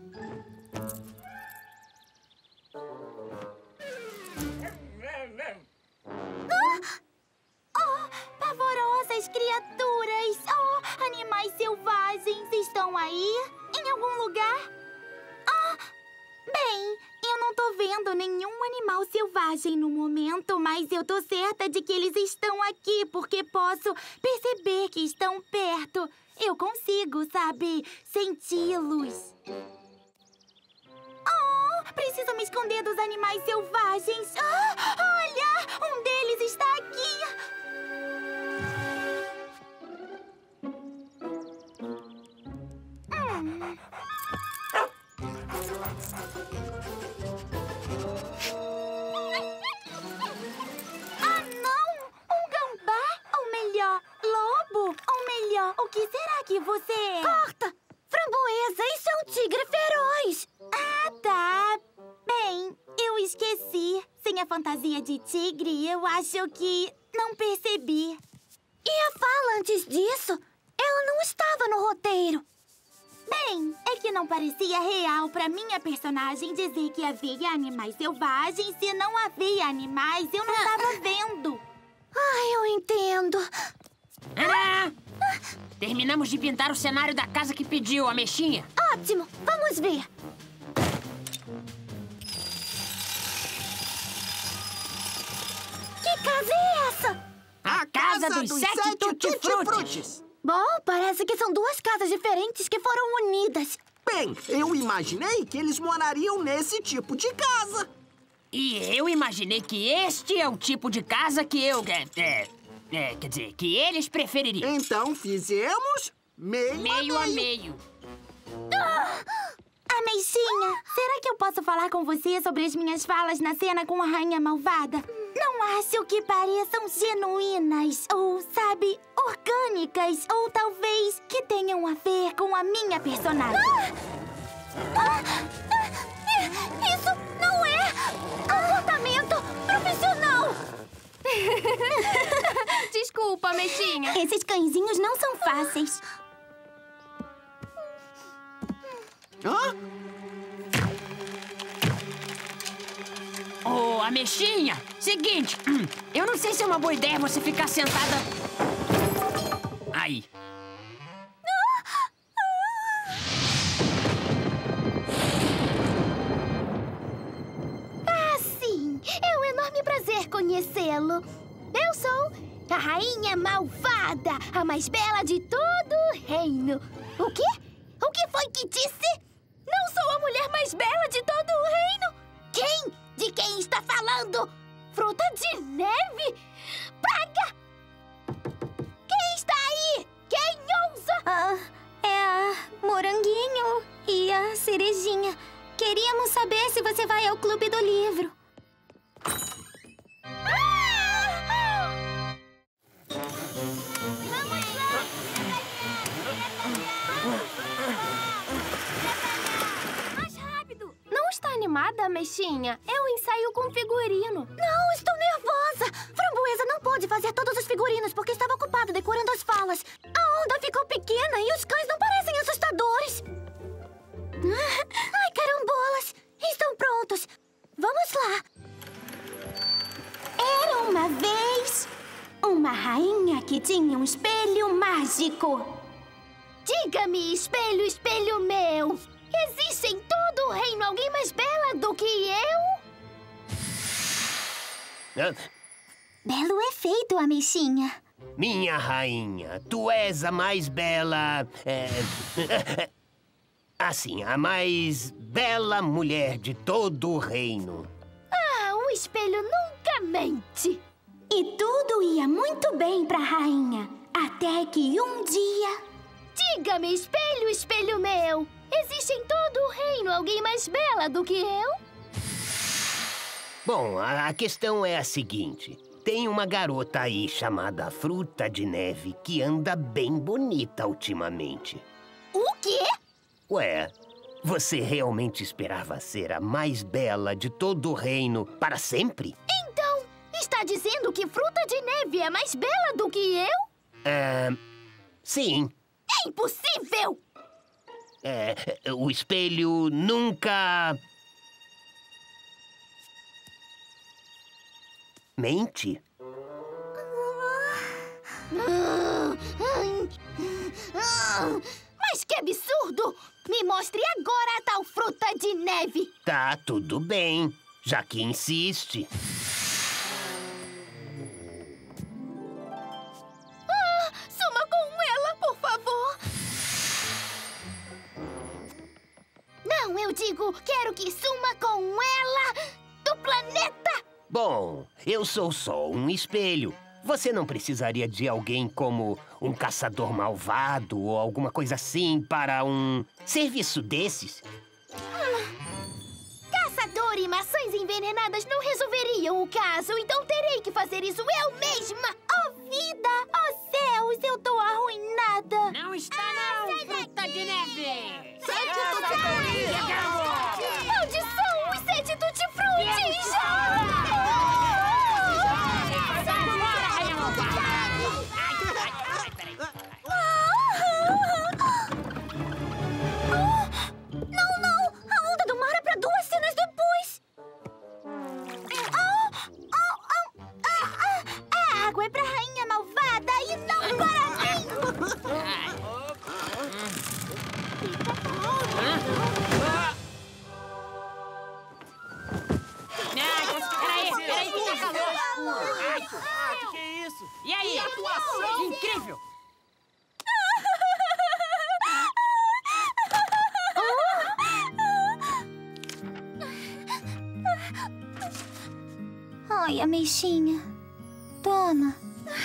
Pavorosas criaturas! Oh, animais selvagens! Estão aí? Em algum lugar? Bem, eu não tô vendo nenhum animal selvagem no momento, mas eu tô certa de que eles estão aqui, porque posso perceber que estão perto. Eu consigo, sabe, senti-los. Preciso me esconder dos animais selvagens. Olha! Um deles está aqui! Não! Um gambá? Ou melhor, lobo? Ou melhor, O que será que você é? Corta! Framboesa, isso é um tigre feroz! Ah, tá. Bem, eu esqueci. Sem a fantasia de tigre, eu acho que não percebi. E a fala antes disso? Ela não estava no roteiro. Bem, é que não parecia real pra minha personagem dizer que havia animais selvagens. Se não havia animais, eu não estava vendo. Ai, eu entendo. Tadá! Terminamos de pintar o cenário da casa que pediu, a Mexinha. Ótimo, vamos ver. Que casa é essa? A casa dos sete tutti-frutis. Bom, parece que são duas casas diferentes que foram unidas. Bem, eu imaginei que eles morariam nesse tipo de casa. E eu imaginei que este é o tipo de casa que eu... quer dizer, que eles prefeririam. Então fizemos meio a meio. Ameixinha, será que eu posso falar com você sobre as minhas falas na cena com a Rainha Malvada? Não acho que pareçam genuínas, ou, sabe, orgânicas, ou talvez que tenham a ver com a minha personagem. Isso não é comportamento profissional! Desculpa, Mexinha. Esses cãezinhos não são fáceis. Hã? Ô, Ameixinha, seguinte, eu não sei se é uma boa ideia você ficar sentada... Aí. Ah, sim! É um enorme prazer conhecê-lo. Eu sou a Rainha Malvada, a mais bela de todo o reino. O quê? O que foi que disse? Não sou a mulher mais bela de todo o reino? Quem? De quem está falando? Fruta de neve? Praga! Quem está aí? Quem ousa? É a Moranguinho e a Cerejinha. Queríamos saber se você vai ao Clube do Livro. Animada, Mexinha? É um ensaio com figurino. Não, estou nervosa. Framboesa não pôde fazer todos os figurinos porque estava ocupada decorando as falas. A onda ficou pequena e os cães não parecem assustadores. Ai, carambolas. Estão prontos. Vamos lá. Era uma vez uma rainha que tinha um espelho mágico. Diga-me, espelho, espelho meu. Existe em todo o reino alguém mais bela do que eu? Belo efeito, Ameixinha. Minha rainha, tu és a mais bela... assim, a mais bela mulher de todo o reino. Ah, o espelho nunca mente. E tudo ia muito bem pra rainha. Até que um dia... Diga-me, espelho, espelho meu. Existe em todo o reino alguém mais bela do que eu? Bom, a questão é a seguinte. Tem uma garota aí chamada Fruta de Neve que anda bem bonita ultimamente. O quê? Ué, você realmente esperava ser a mais bela de todo o reino para sempre? Então, está dizendo que Fruta de Neve é mais bela do que eu? Sim. É impossível! O espelho nunca... mente? Mas que absurdo! Me mostre agora a tal Fruta de Neve! Tá, tudo bem, já que insiste. Suma com ela, por favor! Não, eu digo, quero que suma com ela do planeta! Bom, eu sou só um espelho. Você não precisaria de alguém como um caçador malvado ou alguma coisa assim para um serviço desses? Caçador e maçãs envenenadas não resolveriam o caso, então terei que fazer isso eu mesma! Oh, vida! Oh, céus! Eu tô arruinada! malvada. Não está, não, Fruta de Neve! 7 tutti-frutti! Maldição, os 7 tutti-frutis! Não! A onda do mar é pra 2 cenas depois! A água é pra rainha malvada e não para mim! Peraí, que tá calor! Que é isso? E aí? atuação! Incrível! Ai, ameixinha. Toma.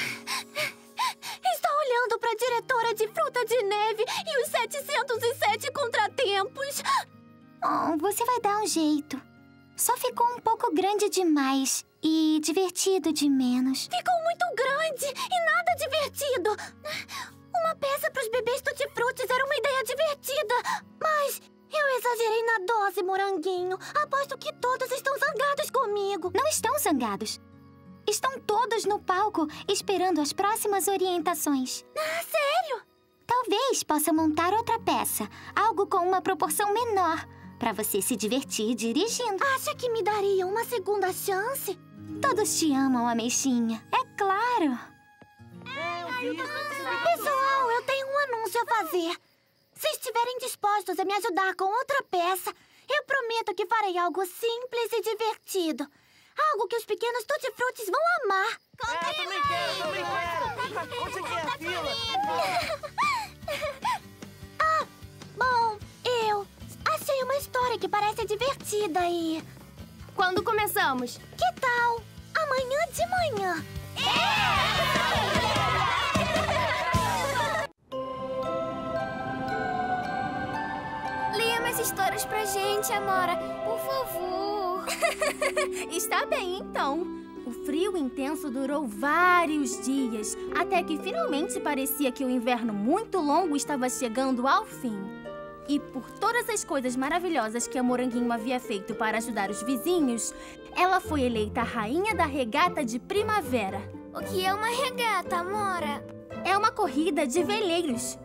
Está olhando para a diretora de Fruta de Neve e os 707 contratempos. Oh, você vai dar um jeito. Só ficou um pouco grande demais e divertido de menos. Ficou muito grande e nada divertido. Uma peça para os bebês tutti-frutis era uma ideia divertida, mas eu exagerei na dose, moranguinho. Aposto que todos estão zangados comigo. Não estão zangados. Estão todos no palco, esperando as próximas orientações. Ah, sério? Talvez possa montar outra peça. Algo com uma proporção menor, para você se divertir dirigindo. Acha que me daria uma segunda chance? Todos te amam, ameixinha. É claro. Pessoal, eu tenho um anúncio a fazer. Se estiverem dispostos a me ajudar com outra peça, eu prometo que farei algo simples e divertido. Algo que os pequenos tutti-frutis vão amar. Também quero! Onde é que é a fila? Bom, eu achei uma história que parece divertida e... Quando começamos? Que tal amanhã de manhã? Leia mais histórias pra gente, Amora. Por favor. Está bem, então. O frio intenso durou vários dias, até que finalmente parecia que o inverno muito longo estava chegando ao fim. E por todas as coisas maravilhosas que a Moranguinho havia feito para ajudar os vizinhos, ela foi eleita a rainha da regata de primavera. O que é uma regata, Amora? É uma corrida de veleiros.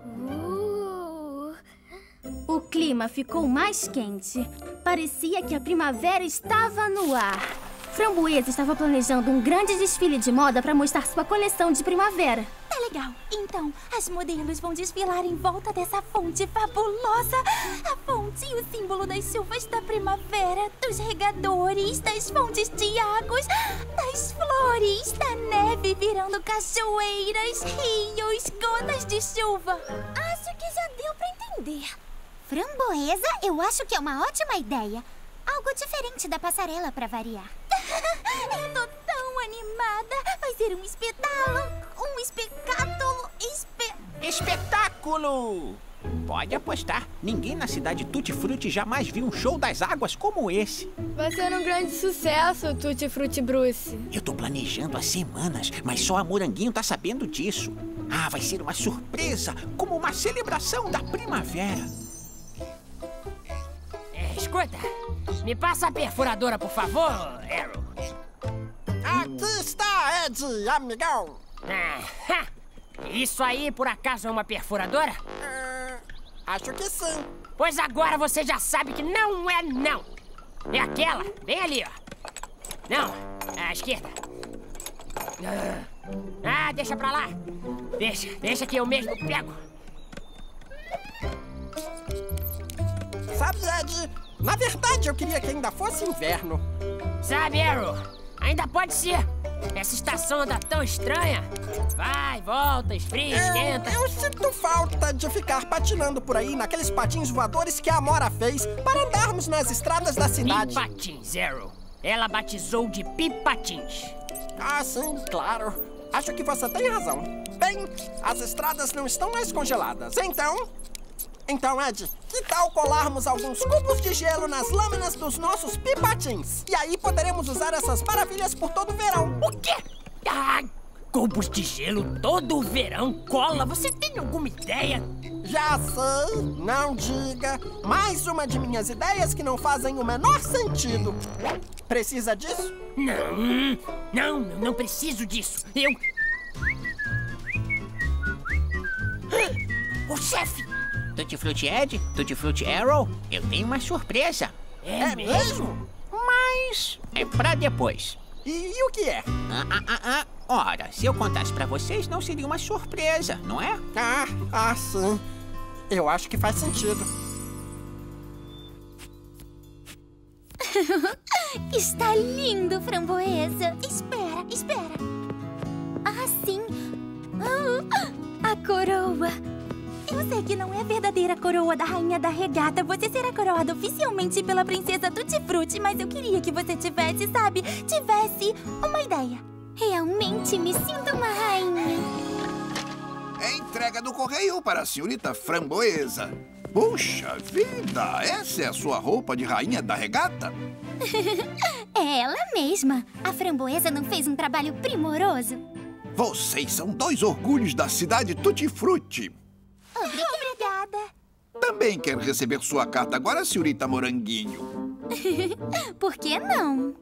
O clima ficou mais quente. Parecia que a primavera estava no ar. Framboesa estava planejando um grande desfile de moda para mostrar sua coleção de primavera. Tá legal. Então, as modelos vão desfilar em volta dessa fonte fabulosa. A fonte e o símbolo das chuvas da primavera, dos regadores, das fontes de águas, das flores, da neve virando cachoeiras, rios, gotas de chuva. Acho que já deu pra entender. Framboesa, eu acho que é uma ótima ideia. Algo diferente da passarela pra variar. Eu tô tão animada. Vai ser um espetáculo. Um Espetáculo! Pode apostar. Ninguém na cidade Tutti-Frutti jamais viu um show das águas como esse. Vai ser um grande sucesso, Tutti-Frutti Bruce. Eu tô planejando há semanas, mas só a Moranguinho tá sabendo disso. Ah, vai ser uma surpresa, como uma celebração da primavera. Escuta, me passa a perfuradora, por favor, Arrow. Aqui está, Ed, amigão. Isso aí, por acaso, é uma perfuradora? Acho que sim. Pois agora você já sabe que não é não. É aquela, bem ali, ó. Não, à esquerda. Deixa pra lá. Deixa que eu mesmo pego. Sabe, Ed, na verdade eu queria que ainda fosse inverno. Sabe, Arrow, ainda pode ser. Essa estação anda tão estranha. Vai, volta, esfria, esquenta. Eu sinto falta de ficar patinando por aí naqueles patins voadores que a Amora fez para andarmos nas estradas da cidade. Pipatins, Arrow. Ela batizou de Pipatins. Ah, sim, claro. Acho que você tem razão. Bem, as estradas não estão mais congeladas, Então, Ed, que tal colarmos alguns cubos de gelo nas lâminas dos nossos pipatins? E aí poderemos usar essas maravilhas por todo o verão. O quê? Cubos de gelo todo o verão cola. Você tem alguma ideia? Já sei, não diga. Mais uma de minhas ideias que não fazem o menor sentido. Precisa disso? Não preciso disso. O chefe! Tutti Frutti Ed, Tutti Frutti Arrow, eu tenho uma surpresa. É mesmo? Mas é pra depois. E o que é? Ora, se eu contasse pra vocês, não seria uma surpresa, não é? Sim. Eu acho que faz sentido. Está lindo, Framboesa. Espera. Sim. A coroa. Eu sei que não é a verdadeira coroa da rainha da regata. Você será coroada oficialmente pela princesa Tutti Frutti, mas eu queria que você tivesse uma ideia. Realmente me sinto uma rainha. É entrega do correio para a senhorita Framboesa. Puxa vida, essa é a sua roupa de rainha da regata? É ela mesma. A Framboesa não fez um trabalho primoroso? Vocês são 2 orgulhos da cidade Tutti Frutti. Obrigada. Também quero receber sua carta agora, senhorita Moranguinho. Por que não?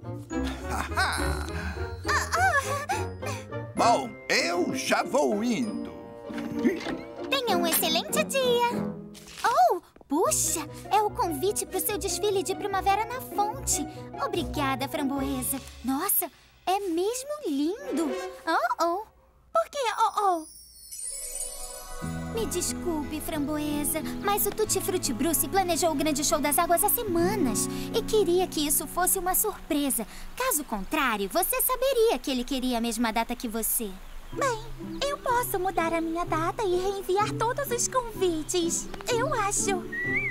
Bom, eu já vou indo. Tenha um excelente dia. Puxa, é o convite para o seu desfile de primavera na fonte. Obrigada, Framboesa. Nossa, é mesmo lindo. Por que Me desculpe, Framboesa, mas o Tutti Frutti Bruce planejou o grande show das águas há semanas e queria que isso fosse uma surpresa. Caso contrário, você saberia que ele queria a mesma data que você. Bem, eu posso mudar a minha data e reenviar todos os convites. Eu acho.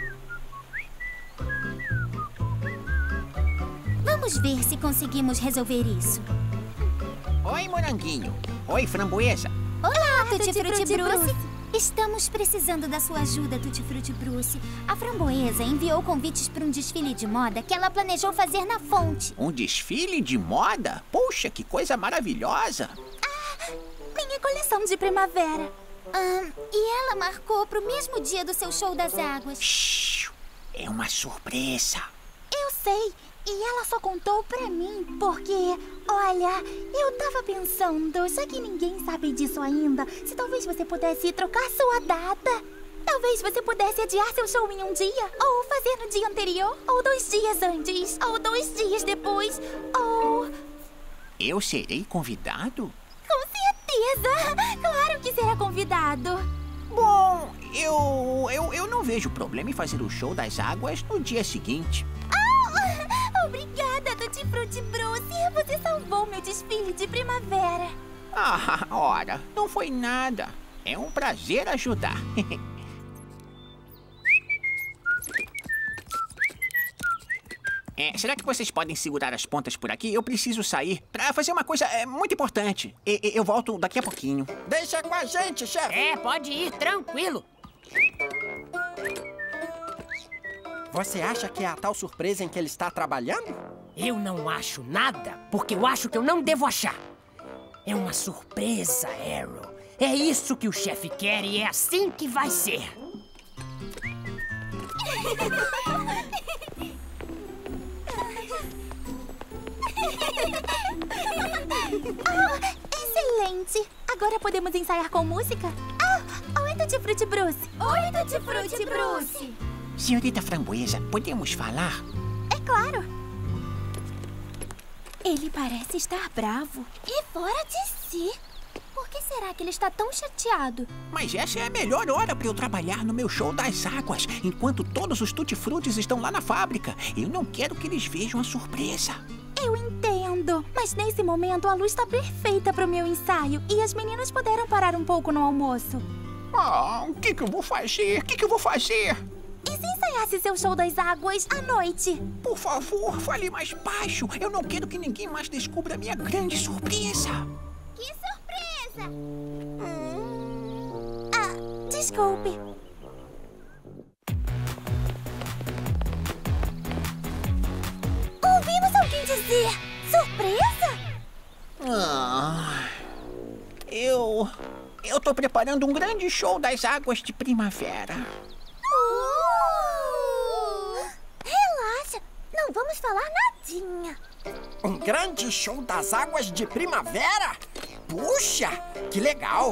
Vamos ver se conseguimos resolver isso. Oi, Moranguinho. Oi, Framboesa. Olá, Tutti Frutti Bruce. Estamos precisando da sua ajuda, Tutti Frutti Bruce. A Framboesa enviou convites para um desfile de moda que ela planejou fazer na fonte. Um desfile de moda? Puxa, que coisa maravilhosa! Minha coleção de primavera. E ela marcou para o mesmo dia do seu show das águas. Shhh, é uma surpresa. Eu sei. E ela só contou pra mim porque, olha, eu tava pensando, já que ninguém sabe disso ainda, se talvez você pudesse trocar sua data. Talvez você pudesse adiar seu show em um dia, ou fazer no dia anterior, ou 2 dias antes, ou 2 dias depois, ou... Eu serei convidado? Com certeza! Claro que será convidado. Bom, eu não vejo problema em fazer o show das águas no dia seguinte. Obrigada, Tutti Frutti Bruce. Você salvou meu desfile de primavera. Ora, não foi nada. É um prazer ajudar. Será que vocês podem segurar as pontas por aqui? Eu preciso sair pra fazer uma coisa muito importante. Eu volto daqui a pouquinho. Deixa com a gente, chefe. Pode ir, tranquilo. Você acha que é a tal surpresa em que ele está trabalhando? Eu não acho nada, porque eu acho que eu não devo achar. É uma surpresa, Arrow. É isso que o chefe quer e é assim que vai ser. Excelente! Agora podemos ensaiar com música? Oi, Tutti Frutti Bruce. Oi, Tutti Frutti Bruce. Senhorita Framboesa, podemos falar? É claro. Ele parece estar bravo e fora de si. Por que será que ele está tão chateado? Mas essa é a melhor hora para eu trabalhar no meu show das águas, enquanto todos os Tutti Frutis estão lá na fábrica. Eu não quero que eles vejam a surpresa. Eu entendo, mas nesse momento a luz está perfeita para o meu ensaio e as meninas puderam parar um pouco no almoço. O que eu vou fazer? E se ensaiasse seu show das águas à noite? Por favor, fale mais baixo. Eu não quero que ninguém mais descubra a minha grande surpresa. Que surpresa! Desculpe. Ouvimos alguém dizer surpresa? eu tô preparando um grande show das águas de primavera. Relaxa, não vamos falar nadinha. Um grande show das águas de primavera? Puxa, que legal!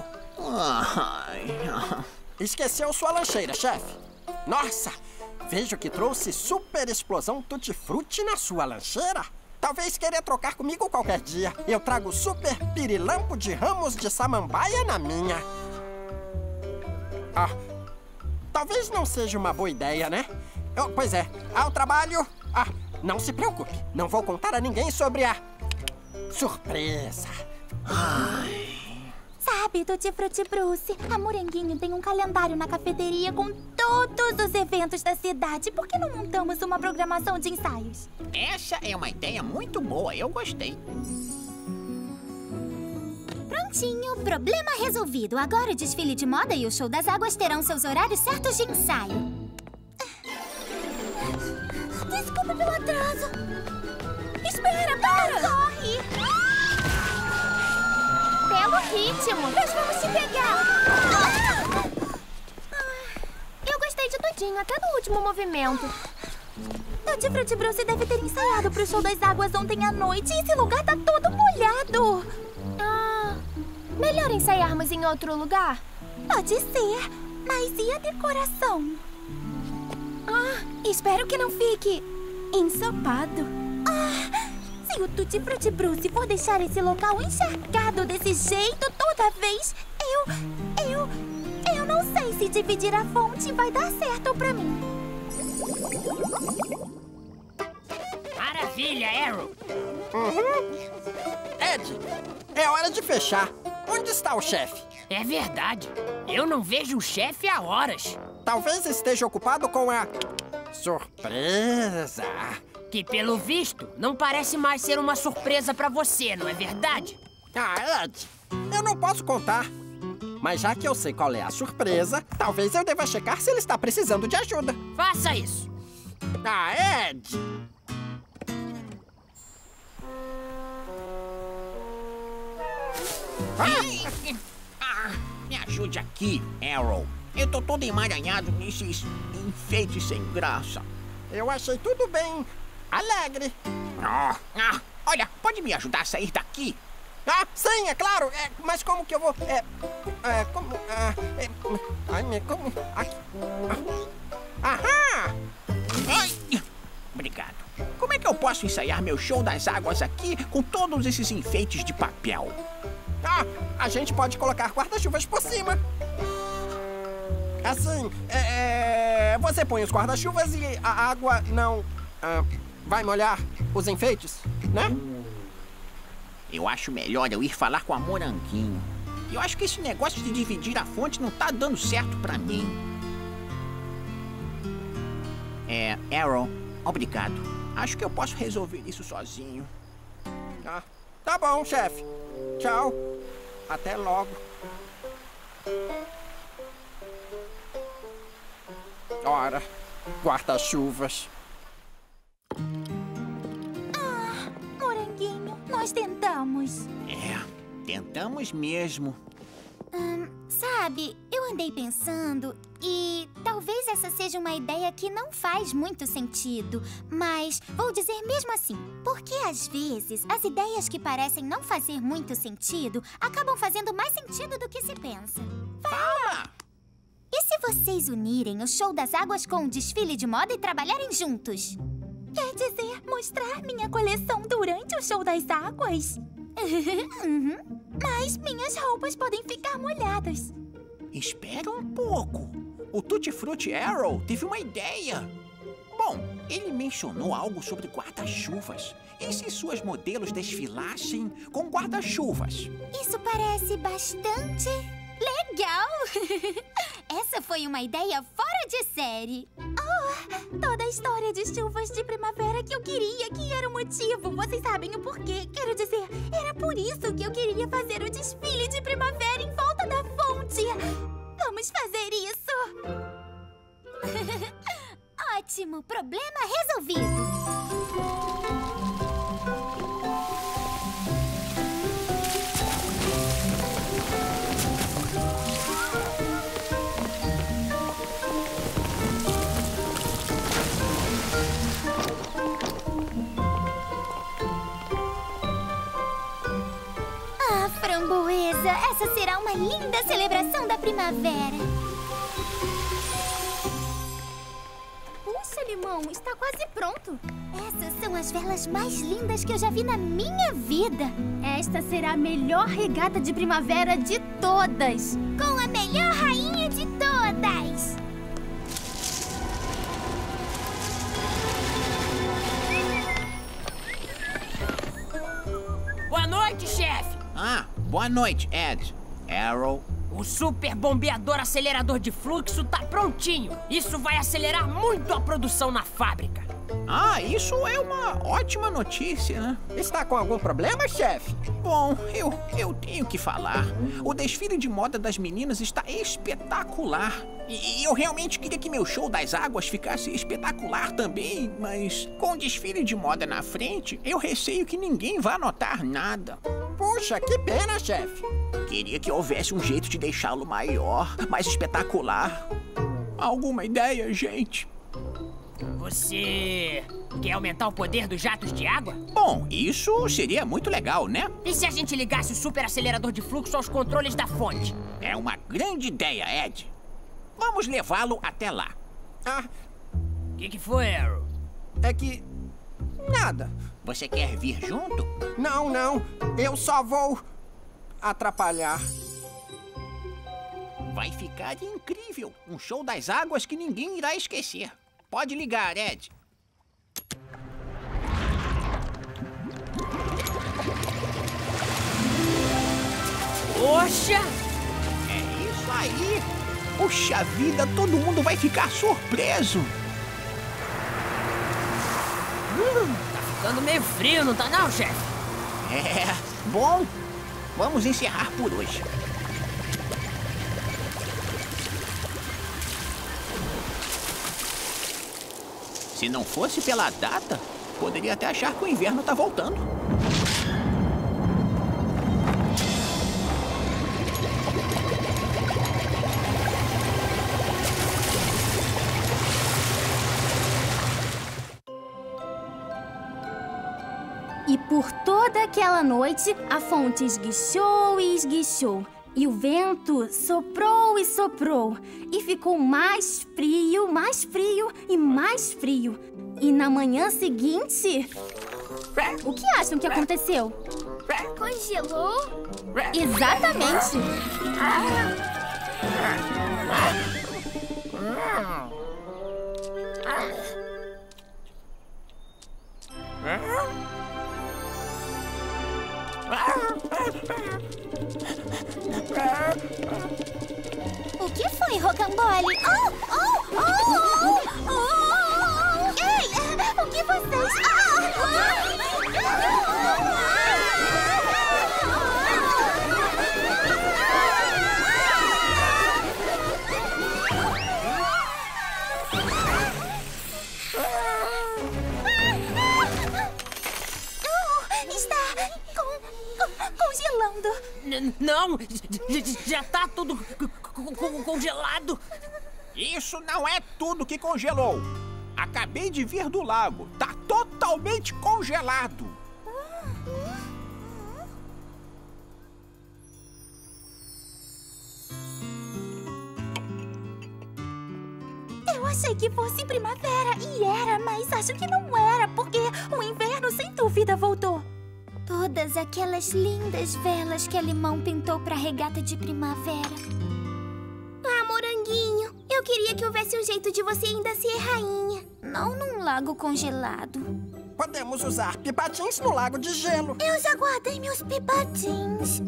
Esqueceu sua lancheira, chefe. Nossa, vejo que trouxe super explosão tutti-frutti na sua lancheira. Talvez queira trocar comigo qualquer dia. Eu trago super pirilampo de ramos de samambaia na minha. Ah, talvez não seja uma boa ideia, né? Pois é, ao trabalho... Ah, não se preocupe, não vou contar a ninguém sobre a surpresa. Sabe, Tutti Frutti Bruce, a Moranguinho tem um calendário na cafeteria com todos os eventos da cidade. Por que não montamos uma programação de ensaios? Essa é uma ideia muito boa, eu gostei. Prontinho, problema resolvido. Agora o desfile de moda e o show das águas terão seus horários certos de ensaio. Desculpa pelo atraso. Espera, para! Corre! Belo ritmo. Nós vamos te pegar! Eu gostei de tudinho, até do último movimento. Tutti Frutti Bruce deve ter ensaiado pro show das águas ontem à noite e esse lugar tá todo molhado. Melhor ensaiarmos em outro lugar? Pode ser, mas e a decoração? Espero que não fique ensopado. Se o Tutti Frutti Bruce for deixar esse local encharcado desse jeito toda vez, eu não sei se dividir a fonte vai dar certo pra mim. Maravilha, Arrow! Ed, é hora de fechar. Onde está o chefe? É verdade. Eu não vejo o chefe há horas. Talvez esteja ocupado com a surpresa. Que, pelo visto, não parece mais ser uma surpresa pra você, não é verdade? Ed, eu não posso contar. Mas já que eu sei qual é a surpresa, talvez eu deva checar se ele está precisando de ajuda. Faça isso. Ed! Me ajude aqui, Arrow. Eu tô todo emaranhado nesses enfeites sem graça. Eu achei tudo bem alegre. Olha, pode me ajudar a sair daqui? Sim, é claro. Mas como que eu vou... Obrigado. Como é que eu posso ensaiar meu show das águas aqui com todos esses enfeites de papel? A gente pode colocar guarda-chuvas por cima. Assim, você põe os guarda-chuvas e a água não vai molhar os enfeites, né? Eu acho melhor eu ir falar com a Moranguinho. Eu acho que esse negócio de dividir a fonte não tá dando certo pra mim. Arrow, obrigado. Acho que eu posso resolver isso sozinho. Tá bom, chefe. Tchau. Até logo. Ora, guarda-chuvas. Moranguinho, nós tentamos. Tentamos mesmo. Sabe, eu andei pensando e talvez essa seja uma ideia que não faz muito sentido, mas vou dizer mesmo assim, porque às vezes as ideias que parecem não fazer muito sentido acabam fazendo mais sentido do que se pensa. Fala! E se vocês unirem o show das águas com o desfile de moda e trabalharem juntos? Quer dizer, mostrar minha coleção durante o show das águas? Mas minhas roupas podem ficar molhadas. Espera um pouco. O Tutti Frutti Arrow teve uma ideia. Bom, ele mencionou algo sobre guarda-chuvas. E se suas modelos desfilassem com guarda-chuvas? Isso parece bastante legal. Essa foi uma ideia fora de série. Toda a história de chuvas de primavera que eu queria, que era o motivo. Vocês sabem o porquê. Quero dizer, era por isso que eu queria fazer o desfile de primavera em volta da fonte. Vamos fazer isso. Ótimo, problema resolvido. essa será uma linda celebração da primavera. Puxa, Limão, está quase pronto. Essas são as velas mais lindas que eu já vi na minha vida. Esta será a melhor regata de primavera de todas. Com a melhor rainha de todas. Boa noite, chefe. Boa noite, Ed. Arrow. O super bombeador acelerador de fluxo tá prontinho. Isso vai acelerar muito a produção na fábrica. Isso é uma ótima notícia, né? Está com algum problema, chefe? Bom, eu tenho que falar. O desfile de moda das meninas está espetacular. E eu realmente queria que meu show das águas ficasse espetacular também, mas com o desfile de moda na frente, eu receio que ninguém vá notar nada. Puxa, que pena, chefe. Queria que houvesse um jeito de deixá-lo maior, mais espetacular. Alguma ideia, gente? Você quer aumentar o poder dos jatos de água? Bom, isso seria muito legal, né? E se a gente ligasse o super acelerador de fluxo aos controles da fonte? É uma grande ideia, Ed. Vamos levá-lo até lá. O que foi, Arrow? É que... nada. Você quer vir junto? Não. Eu só vou... atrapalhar. Vai ficar incrível. Um show das águas que ninguém irá esquecer. Pode ligar, Ed. Poxa! É isso aí. Puxa vida, todo mundo vai ficar surpreso. Tá ficando meio frio, não tá não, chefe? Bom, vamos encerrar por hoje. Se não fosse pela data, poderia até achar que o inverno tá voltando. E por toda aquela noite, a fonte esguichou e esguichou. E o vento soprou e soprou. E ficou mais frio e mais frio. E na manhã seguinte... O que acham que aconteceu? Congelou? Exatamente! O que foi, Rocambole? Ei, o que vocês... Está congelando. Não, já tá tudo congelado. Isso não é tudo que congelou. Acabei de vir do lago. Tá totalmente congelado. Eu achei que fosse primavera e era, mas acho que não era, porque o inverno sem dúvida voltou. Todas aquelas lindas velas que a Limão pintou para a regata de primavera. Moranguinho, eu queria que houvesse um jeito de você ainda ser rainha. Não num lago congelado. Podemos usar pipatins no lago de gelo. Eu já guardei meus pipatins.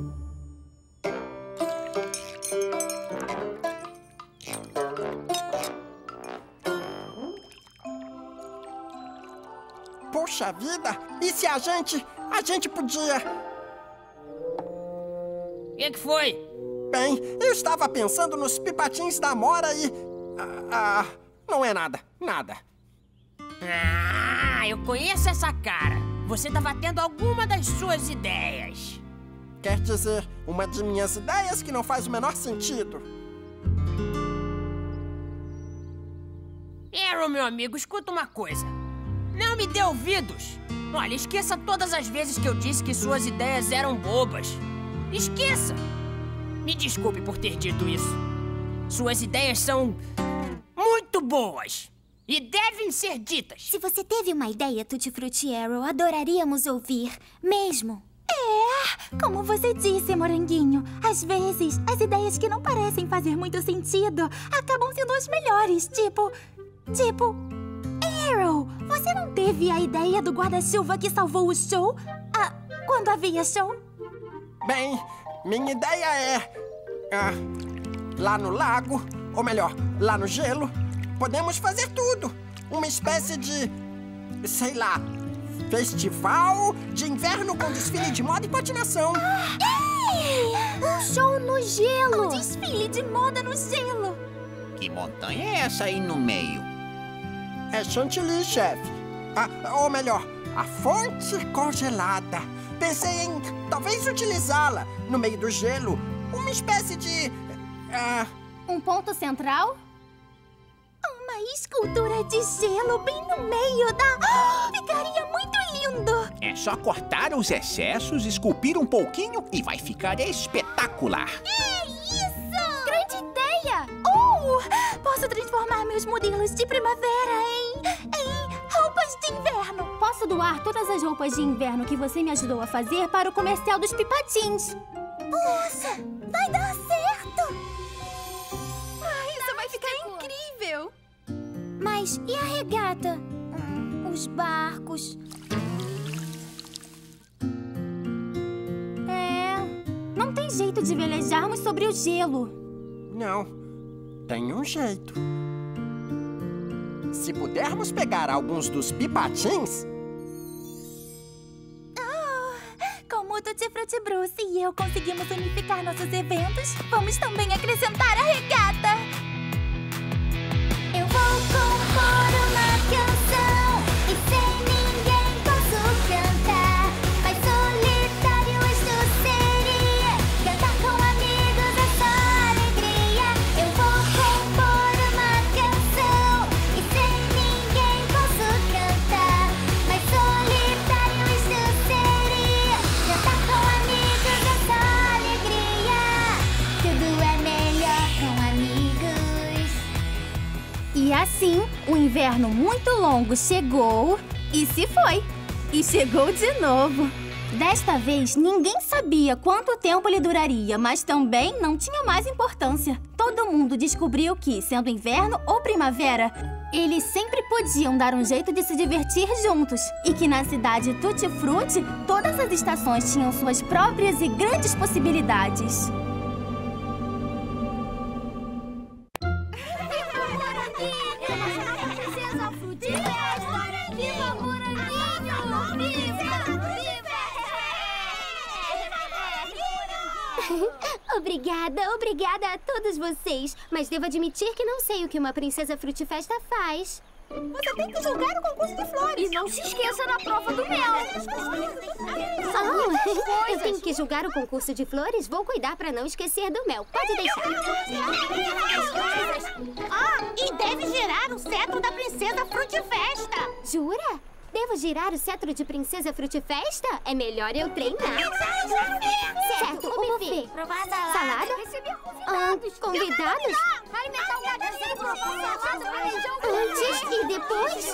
Poxa vida! E se a gente podia... O que foi? Bem, eu estava pensando nos pipatins da Mora e... não é nada. Eu conheço essa cara. Você estava tendo alguma das suas ideias. Quer dizer, uma de minhas ideias que não faz o menor sentido. Arrow, meu amigo, escuta uma coisa. Não me dê ouvidos. Olha, esqueça todas as vezes que eu disse que suas ideias eram bobas. Esqueça! Me desculpe por ter dito isso. Suas ideias são muito boas e devem ser ditas. Se você teve uma ideia, Tutti Frutti Arrow, adoraríamos ouvir. Mesmo. Como você disse, Moranguinho, às vezes as ideias que não parecem fazer muito sentido acabam sendo as melhores. Tipo... Arrow, você não teve a ideia do guarda-chuva que salvou o show? Quando havia show? Bem, minha ideia é... lá no lago, ou melhor, lá no gelo, podemos fazer tudo. Uma espécie de... sei lá... festival de inverno com desfile de moda e patinação. Um show no gelo! Um desfile de moda no gelo! Que montanha é essa aí no meio? É Chantilly, chefe. Ou melhor, a fonte congelada. Pensei em talvez utilizá-la no meio do gelo. Uma espécie de... Um ponto central? Uma escultura de gelo bem no meio da... Ficaria muito lindo! É só cortar os excessos, esculpir um pouquinho e vai ficar espetacular. Isso! Grande ideia! Posso transformar meus modelos de primavera em roupas de inverno. Posso doar todas as roupas de inverno que você me ajudou a fazer para o comercial dos Pipatins. Poxa, vai dar certo! Isso vai ficar incrível! Mas e a regata? Os barcos? Não tem jeito de velejarmos sobre o gelo. Não, tem um jeito. Se pudermos pegar alguns dos Pipatins... Como o Tutti Frutti Bruce e eu conseguimos unificar nossos eventos, vamos também acrescentar a regata. Eu vou compor uma canção e sem ninguém posso cantar. Mas solitário isto seria, cantar com amigos é só alegria. Eu vou compor uma canção e sem ninguém posso cantar. Mas solitário isto seria, cantar com amigos é só alegria. Tudo é melhor com amigos. E assim, o inverno muito longo chegou e se foi. E chegou de novo. Desta vez, ninguém sabia quanto tempo ele duraria, mas também não tinha mais importância. Todo mundo descobriu que, sendo inverno ou primavera, eles sempre podiam dar um jeito de se divertir juntos. E que na cidade Tutti Frutti, todas as estações tinham suas próprias e grandes possibilidades. Obrigada a todos vocês. Mas devo admitir que não sei o que uma princesa frutifesta faz. Você tem que julgar o concurso de flores. E não se esqueça da prova do mel. Eu tenho que julgar o concurso de flores? Vou cuidar pra não esquecer do mel. Pode deixar. E deve girar o cetro da princesa frutifesta. Jura? Devo girar o cetro de princesa frutifesta? É melhor eu treinar. Certo, o buffet. Provar Salada? Receber convidados. Convidados? Alimentar o gatinho. Antes e depois?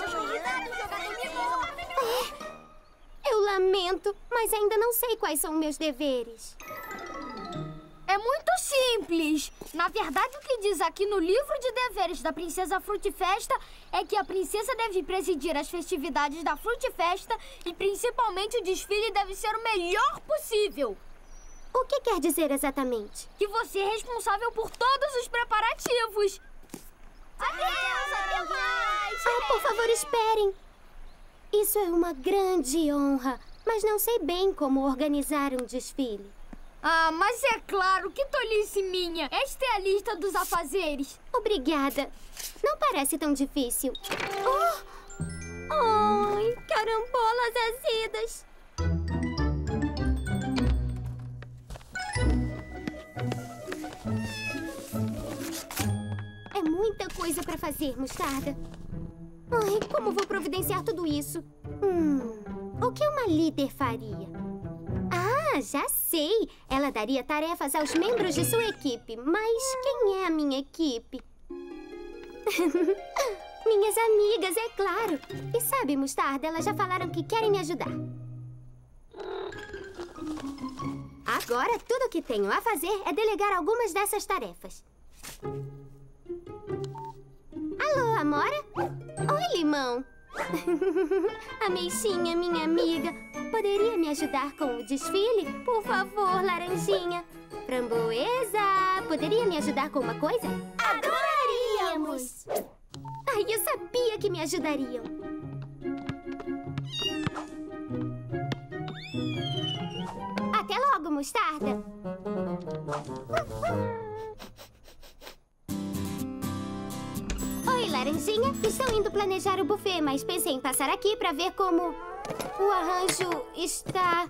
Eu lamento, mas ainda não sei quais são meus deveres. É muito simples. Na verdade, o que diz aqui no livro de deveres da Princesa Frutifesta é que a princesa deve presidir as festividades da Frutifesta e, principalmente, o desfile deve ser o melhor possível. O que quer dizer exatamente? Que você é responsável por todos os preparativos. Adeus, mais! Por favor, esperem. Isso é uma grande honra, mas não sei bem como organizar um desfile. Mas é claro, que tolice minha. Esta é a lista dos afazeres. Obrigada. Não parece tão difícil. Ai, carambolas azidas. É muita coisa pra fazer, Mostarda. Ai, como vou providenciar tudo isso? O que uma líder faria? Ah, já sei. Ela daria tarefas aos membros de sua equipe. Mas quem é a minha equipe? Minhas amigas, é claro. E sabe, Mostarda, elas já falaram que querem me ajudar. Agora, tudo o que tenho a fazer é delegar algumas dessas tarefas. Alô, Amora? Oi, Limão. Ameixinha, minha amiga, poderia me ajudar com o desfile? Por favor, Laranjinha. Framboesa, poderia me ajudar com uma coisa? Adoraríamos! Ai, eu sabia que me ajudariam. Até logo, Mostarda. Oi, Laranjinha. Estou indo planejar o buffet, mas pensei em passar aqui para ver como o arranjo está...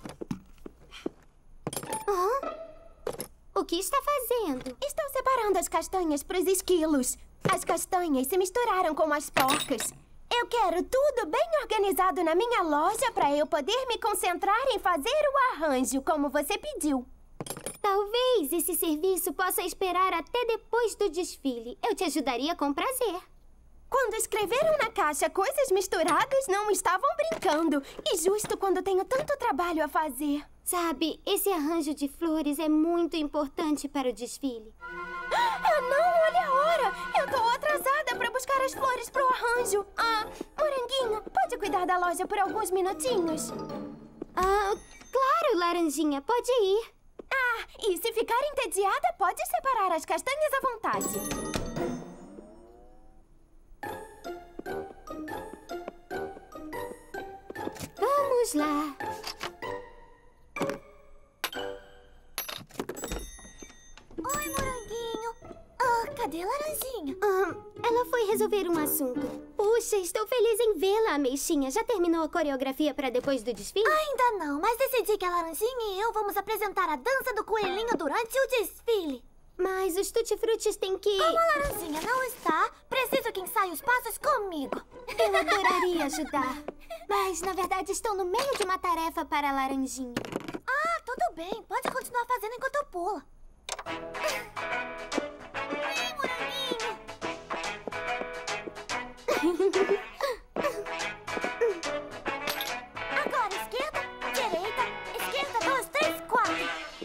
O que está fazendo? Estou separando as castanhas para os esquilos. As castanhas se misturaram com as porcas. Eu quero tudo bem organizado na minha loja para eu poder me concentrar em fazer o arranjo, como você pediu. Talvez esse serviço possa esperar até depois do desfile. Eu te ajudaria com prazer. Quando escreveram na caixa coisas misturadas, não estavam brincando. E justo quando tenho tanto trabalho a fazer. Sabe, esse arranjo de flores é muito importante para o desfile. Não, olha a hora! Eu tô atrasada para buscar as flores pro arranjo. Moranguinho, pode cuidar da loja por alguns minutinhos? Claro, Laranjinha, pode ir. E se ficar entediada, pode separar as castanhas à vontade. Vamos lá. Oi, Moranguinho. Cadê a Laranjinha? Ela foi resolver um assunto. Puxa, estou feliz em vê-la, Ameixinha. Já terminou a coreografia para depois do desfile? Ainda não, mas decidi que a Laranjinha e eu vamos apresentar a dança do coelhinho durante o desfile. Mas os tutti-frutis têm que... Como a Laranjinha não está, preciso que ensaie os passos comigo. Eu adoraria ajudar. Mas, na verdade, estou no meio de uma tarefa para a Laranjinha. Tudo bem. Pode continuar fazendo enquanto eu pulo. Ih, Moranguinho! Agora, esquerda, direita, esquerda, 2, 3, 4.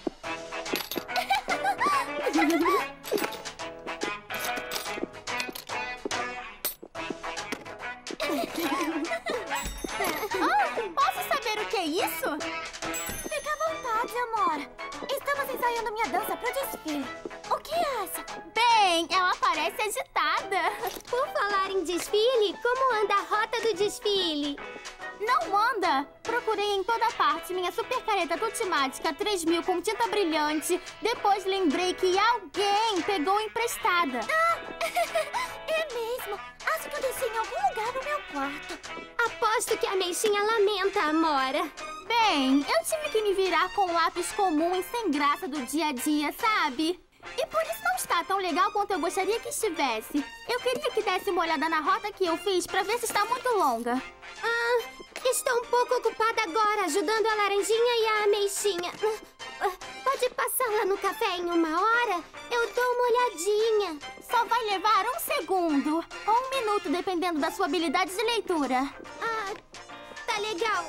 Posso saber o que é isso? Fica à vontade, Amora. Estamos ensaiando minha dança pro desfile. O que acha? Bem, ela parece agitada. Por falar em desfile, como anda a rota do desfile? Não anda. Procurei em toda parte minha super careta Tutimática 3000 com tinta brilhante. Depois lembrei que alguém pegou emprestada. É mesmo. Acho que eu deixei em algum lugar no meu quarto. Aposto que a Ameixinha lamenta, Amora. Bem, eu tive que me virar com um lápis comum e sem graça do dia a dia, sabe? E por isso não está tão legal quanto eu gostaria que estivesse. Eu queria que desse uma olhada na rota que eu fiz pra ver se está muito longa. Estou um pouco ocupada agora, ajudando a Laranjinha e a Ameixinha. Pode passar lá no café em 1 hora? Eu dou uma olhadinha. Só vai levar 1 segundo. Ou 1 minuto, dependendo da sua habilidade de leitura. Tá legal.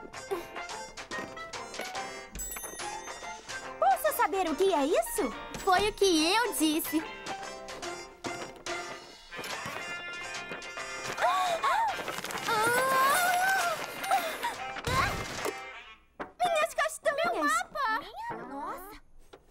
Posso saber o que é isso? Foi o que eu disse. Minhas castanhas! Meu mapa! Nossa!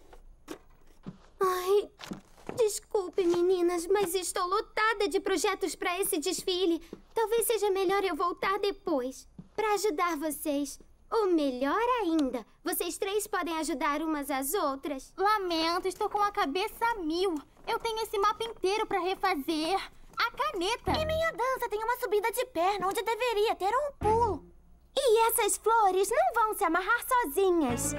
Ai, desculpe, meninas, mas estou lotada de projetos para esse desfile. Talvez seja melhor eu voltar depois, para ajudar vocês. Ou melhor ainda, vocês 3 podem ajudar umas às outras. Lamento, estou com a cabeça a 1000. Eu tenho esse mapa inteiro para refazer. A caneta! E minha dança tem uma subida de perna onde deveria ter um pulo. E essas flores não vão se amarrar sozinhas.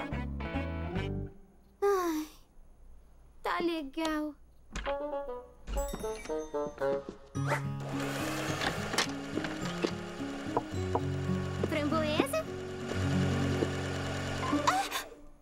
Ai, tá legal. Framboesa?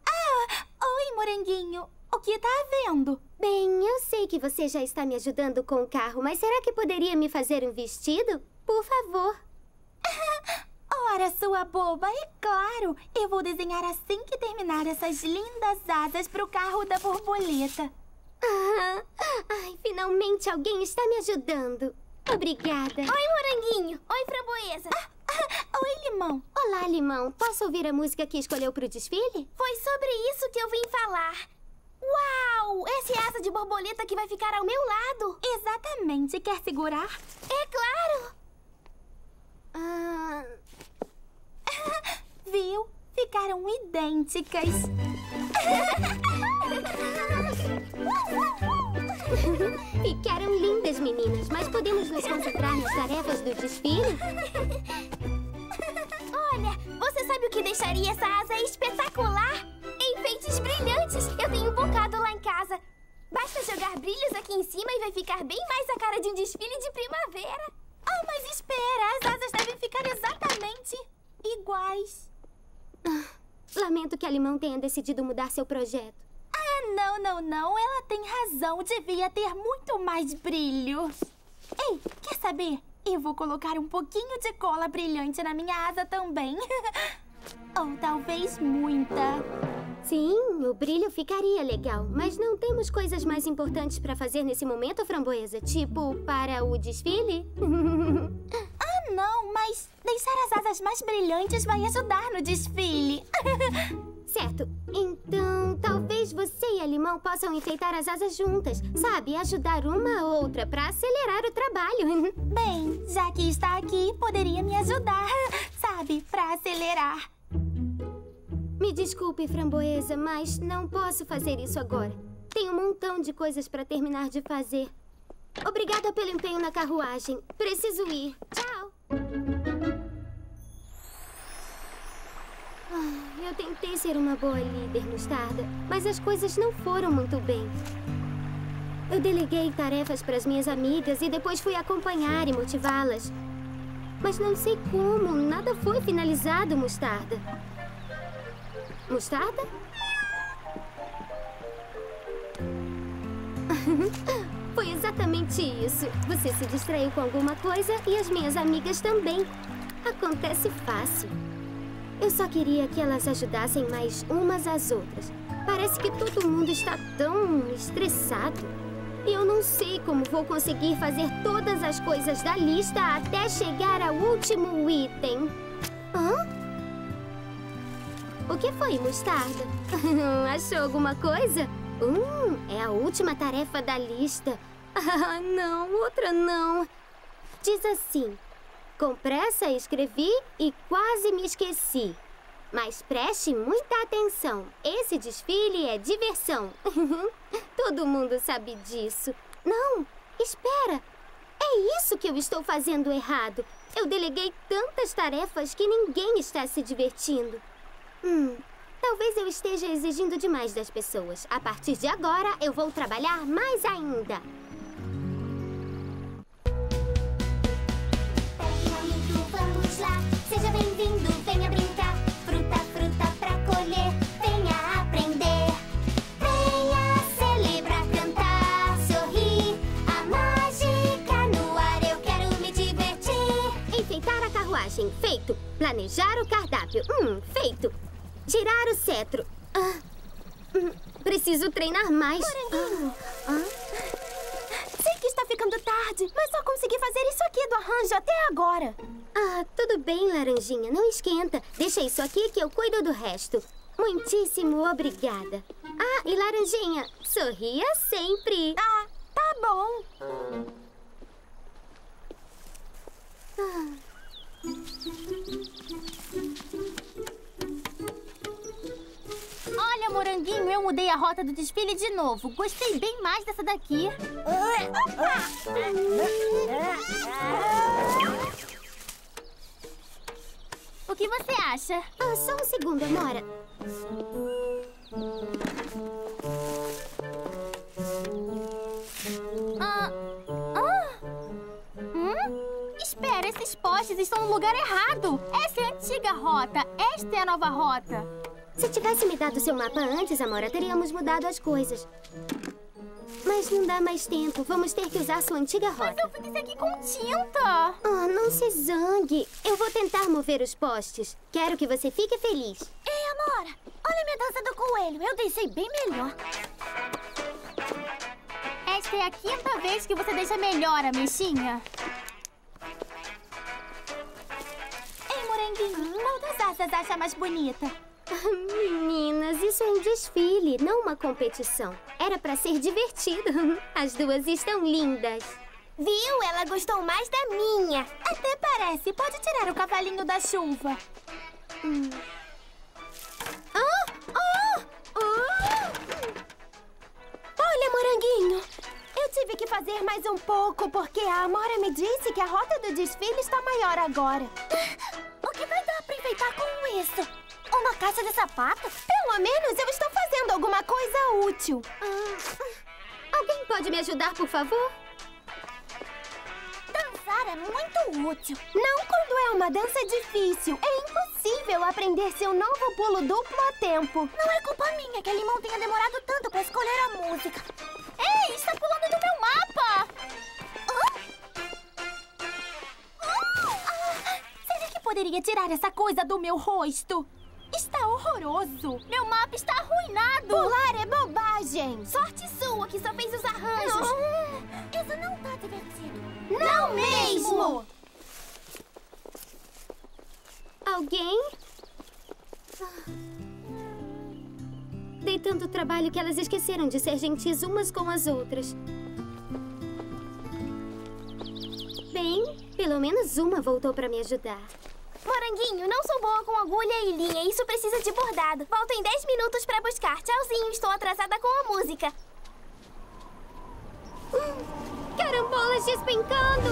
que você já está me ajudando com o carro, mas será que poderia me fazer um vestido? Por favor. Ora, sua boba, é claro! Eu vou desenhar assim que terminar essas lindas asas para o carro da borboleta. Ai, finalmente alguém está me ajudando. Obrigada. Oi, moranguinho. Oi, framboesa. Oi, limão. Olá, limão. Posso ouvir a música que escolheu para o desfile? Foi sobre isso que eu vim falar. Uau! Essa é a asa de borboleta que vai ficar ao meu lado. Exatamente. Quer segurar? É claro. Viu? Ficaram idênticas. Ficaram lindas, meninas. Mas podemos nos concentrar nas tarefas do desfile? Olha, você sabe o que deixaria essa asa espetacular? Enfeites brilhantes. Eu tenho um bocado lá em casa. Basta jogar brilhos aqui em cima e vai ficar bem mais a cara de um desfile de primavera. Oh, mas espera! As asas devem ficar exatamente iguais. Lamento que a Limão tenha decidido mudar seu projeto. Não. Ela tem razão. Devia ter muito mais brilho. Ei, quer saber? Eu vou colocar um pouquinho de cola brilhante na minha asa também. Ou talvez muita. Sim, o brilho ficaria legal. Mas não temos coisas mais importantes para fazer nesse momento, framboesa? Tipo, para o desfile? Não, mas deixar as asas mais brilhantes vai ajudar no desfile. Certo. Então, talvez você e a Limão possam enfeitar as asas juntas. Sabe, ajudar uma a outra para acelerar o trabalho. Bem, já que está aqui, poderia me ajudar, sabe, para acelerar. Me desculpe, framboesa, mas não posso fazer isso agora. Tenho um montão de coisas para terminar de fazer. Obrigada pelo empenho na carruagem. Preciso ir. Tchau. Eu tentei ser uma boa líder, Mostarda, mas as coisas não foram muito bem. Eu deleguei tarefas para as minhas amigas e depois fui acompanhar e motivá-las. Mas não sei como, nada foi finalizado, Mostarda. Mostarda? Foi exatamente isso. Você se distraiu com alguma coisa e as minhas amigas também. Acontece fácil. Eu só queria que elas ajudassem mais umas às outras. Parece que todo mundo está tão estressado. E eu não sei como vou conseguir fazer todas as coisas da lista até chegar ao último item. Hã? O que foi, Mostarda? Achou alguma coisa? É a última tarefa da lista. Ah, não, outra não. Diz assim: com pressa escrevi e quase me esqueci. Mas preste muita atenção. Esse desfile é diversão. Todo mundo sabe disso. Não, espera. É isso que eu estou fazendo errado. Eu deleguei tantas tarefas que ninguém está se divertindo. Talvez eu esteja exigindo demais das pessoas. A partir de agora, eu vou trabalhar mais ainda. Vamos lá, seja bem-vindo, venha brincar. Fruta pra colher, venha aprender. Venha celebrar, cantar, sorrir. A mágica no ar, eu quero me divertir. Enfeitar a carruagem, feito. Planejar o cardápio, feito. Girar o cetro. Preciso treinar mais. Sei que está ficando tarde, mas só consegui fazer isso aqui do arranjo até agora. Tudo bem, Laranjinha. Não esquenta. Deixa isso aqui que eu cuido do resto. Muitíssimo obrigada. E Laranjinha, sorria sempre. Tá bom. Olha, Moranguinho, eu mudei a rota do desfile de novo. Gostei bem mais dessa daqui. O que você acha? Só um segundo, Nora. Espera, esses postes estão no lugar errado. Essa é a antiga rota. Esta é a nova rota. Se tivesse me dado seu mapa antes, Amora, teríamos mudado as coisas. Mas não dá mais tempo. Vamos ter que usar sua antiga rota. Mas eu fiz isso aqui com tinta. Ah, não se zangue. Eu vou tentar mover os postes. Quero que você fique feliz. Ei, Amora, olha minha dança do coelho. Eu dancei bem melhor. Esta é a 5ª vez que você deixa melhor, ameixinha. Ei, moranguinho, qual das asas acha mais bonita? Meninas, isso é um desfile, não uma competição. Era pra ser divertido. As duas estão lindas. Viu? Ela gostou mais da minha. Até parece. Pode tirar o cavalinho da chuva. Olha, moranguinho. Eu tive que fazer mais um pouco, porque a Amora me disse que a rota do desfile está maior agora. O que vai dar pra enfeitar com isso? Uma caixa de sapato? Pelo menos eu estou fazendo alguma coisa útil. Alguém pode me ajudar, por favor? Dançar é muito útil. Não quando é uma dança difícil. É impossível aprender seu novo pulo duplo a tempo. Não é culpa minha que a Limão tenha demorado tanto pra escolher a música. Ei, está pulando do meu mapa! Será que poderia tirar essa coisa do meu rosto? Está horroroso. Meu mapa está arruinado. Pular é bobagem. Sorte sua que só fez os arranjos. Isso não tá divertido. Não mesmo! Alguém? Dei tanto trabalho que elas esqueceram de ser gentis umas com as outras. Bem, pelo menos uma voltou pra me ajudar. Moranguinho, não sou boa com agulha e linha. Isso precisa de bordado. Volto em 10 minutos pra buscar. Tchauzinho, estou atrasada com a música. Carambolas despencando!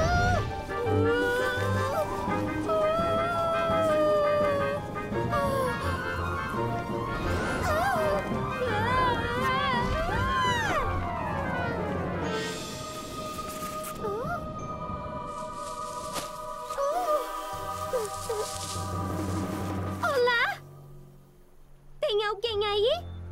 Olá? Tem alguém aí?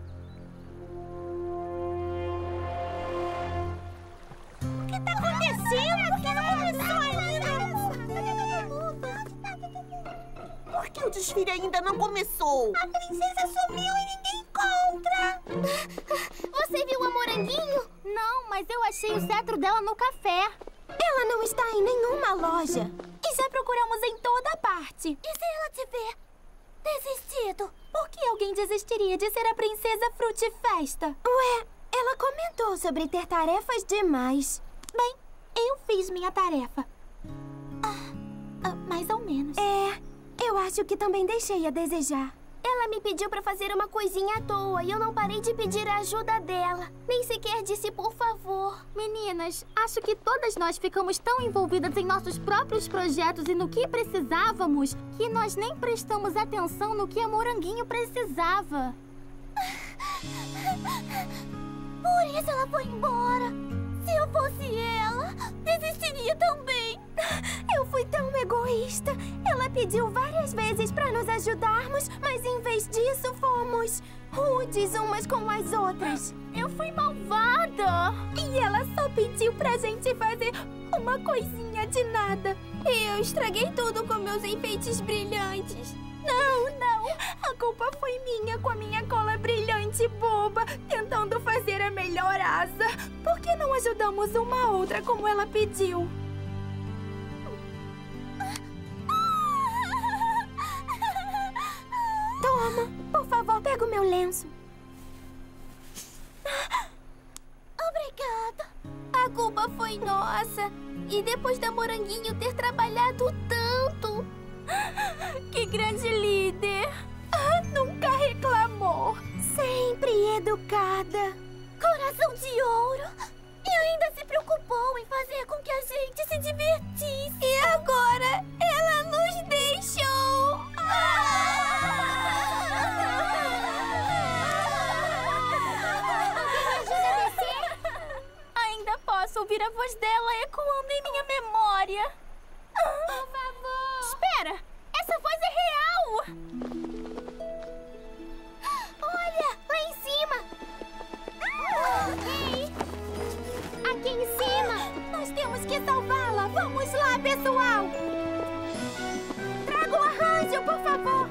O que tá acontecendo? Por que não começou ainda? Por que o desfile ainda não começou? A princesa sumiu e ninguém encontra. Você viu a Moranguinho? Não, mas eu achei o cetro dela no café. Ela não está em nenhuma loja. E já procuramos em toda parte. E se ela tiver desistido? Por que alguém desistiria de ser a princesa Frutifesta? Ué, ela comentou sobre ter tarefas demais. Bem, eu fiz minha tarefa. Mais ou menos. Eu acho que também deixei a desejar. Ela me pediu pra fazer uma coisinha à toa e eu não parei de pedir a ajuda dela. Nem sequer disse por favor. Meninas, acho que todas nós ficamos tão envolvidas em nossos próprios projetos e no que precisávamos que nós nem prestamos atenção no que a Moranguinho precisava. Por isso ela foi embora. Se eu fosse ela, desistiria também. Eu fui tão egoísta. Ela pediu várias vezes pra nos ajudarmos, mas em vez disso fomos rudes umas com as outras. Eu fui malvada. E ela só pediu pra gente fazer uma coisinha de nada. Eu estraguei tudo com meus enfeites brilhantes. Não. A culpa foi minha com a minha cola brilhante boba, tentando fazer a melhor asa. Por que não ajudamos uma outra como ela pediu? Toma, por favor, pega o meu lenço. Obrigada. A culpa foi nossa. E depois da Moranguinho ter trabalhado tanto. Que grande líder. Nunca reclamou. Sempre educada. Coração de ouro. E ainda se preocupou em fazer com que a gente se divertisse. E agora ela nos deixou. Ainda posso ouvir a voz dela ecoando em minha memória. Por favor. Espera! Essa voz é real! Olha, lá em cima. Ei, pessoal! Traga o arranjo, por favor!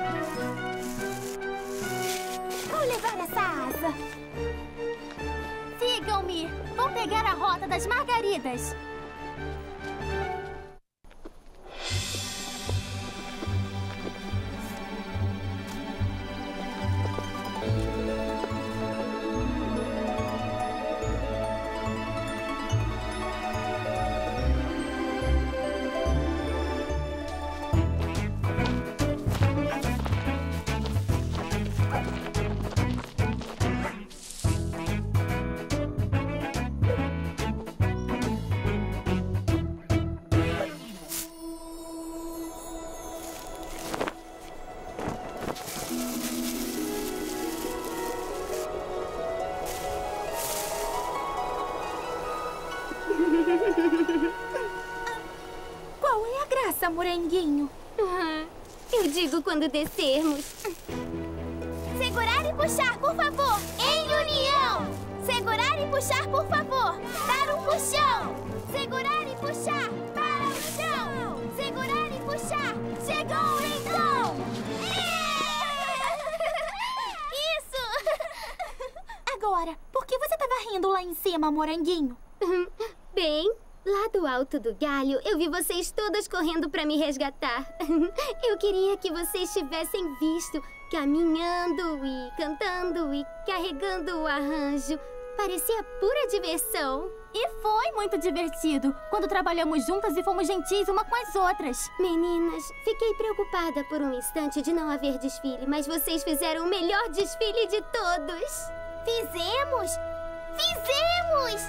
Vou levar essa asa. Sigam-me! Vou pegar a rota das margaridas. Qual é a graça, moranguinho? Eu digo quando descermos. Segurar e puxar, por favor. Em união. Segurar e puxar, por favor. Dar um puxão. Segurar e puxar. Para o chão. Segurar e puxar. Chegou então. Isso. Agora, por que você estava rindo lá em cima, moranguinho? Bem, lá do alto do galho, eu vi vocês todas correndo pra me resgatar. Eu queria que vocês tivessem visto, caminhando e cantando e carregando o arranjo. Parecia pura diversão. E foi muito divertido, quando trabalhamos juntas e fomos gentis uma com as outras. Meninas, fiquei preocupada por um instante de não haver desfile, mas vocês fizeram o melhor desfile de todos. Fizemos! Fizemos!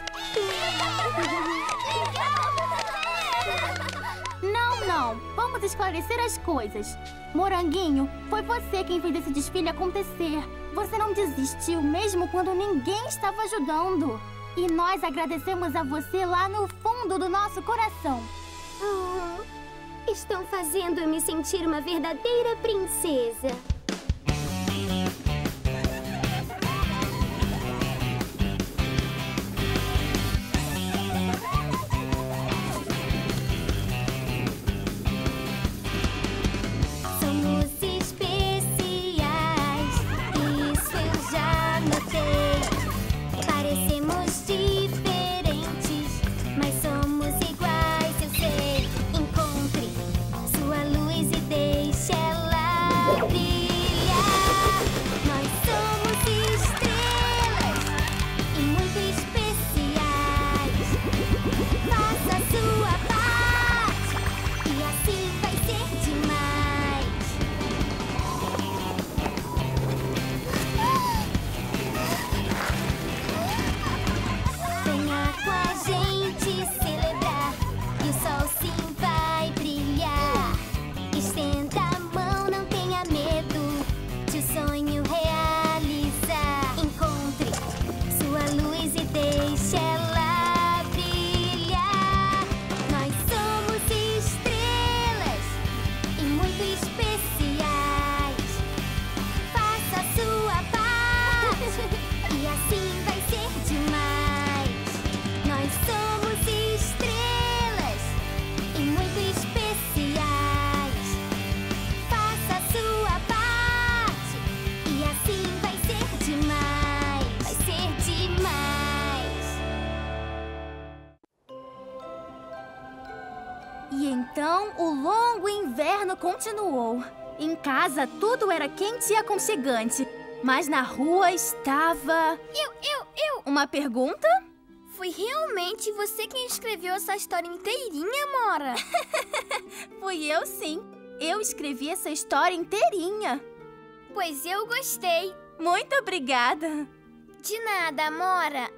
Não. Vamos esclarecer as coisas. Moranguinho, foi você quem fez esse desfile acontecer. Você não desistiu mesmo quando ninguém estava ajudando. E nós agradecemos a você lá no fundo do nosso coração. Estão fazendo eu me sentir uma verdadeira princesa. E então, o longo inverno continuou. Em casa, tudo era quente e aconchegante. Mas na rua estava... Eu! Uma pergunta? Foi realmente você quem escreveu essa história inteirinha, Mora? Fui eu, sim. Eu escrevi essa história inteirinha. Pois eu gostei. Muito obrigada. De nada, Mora.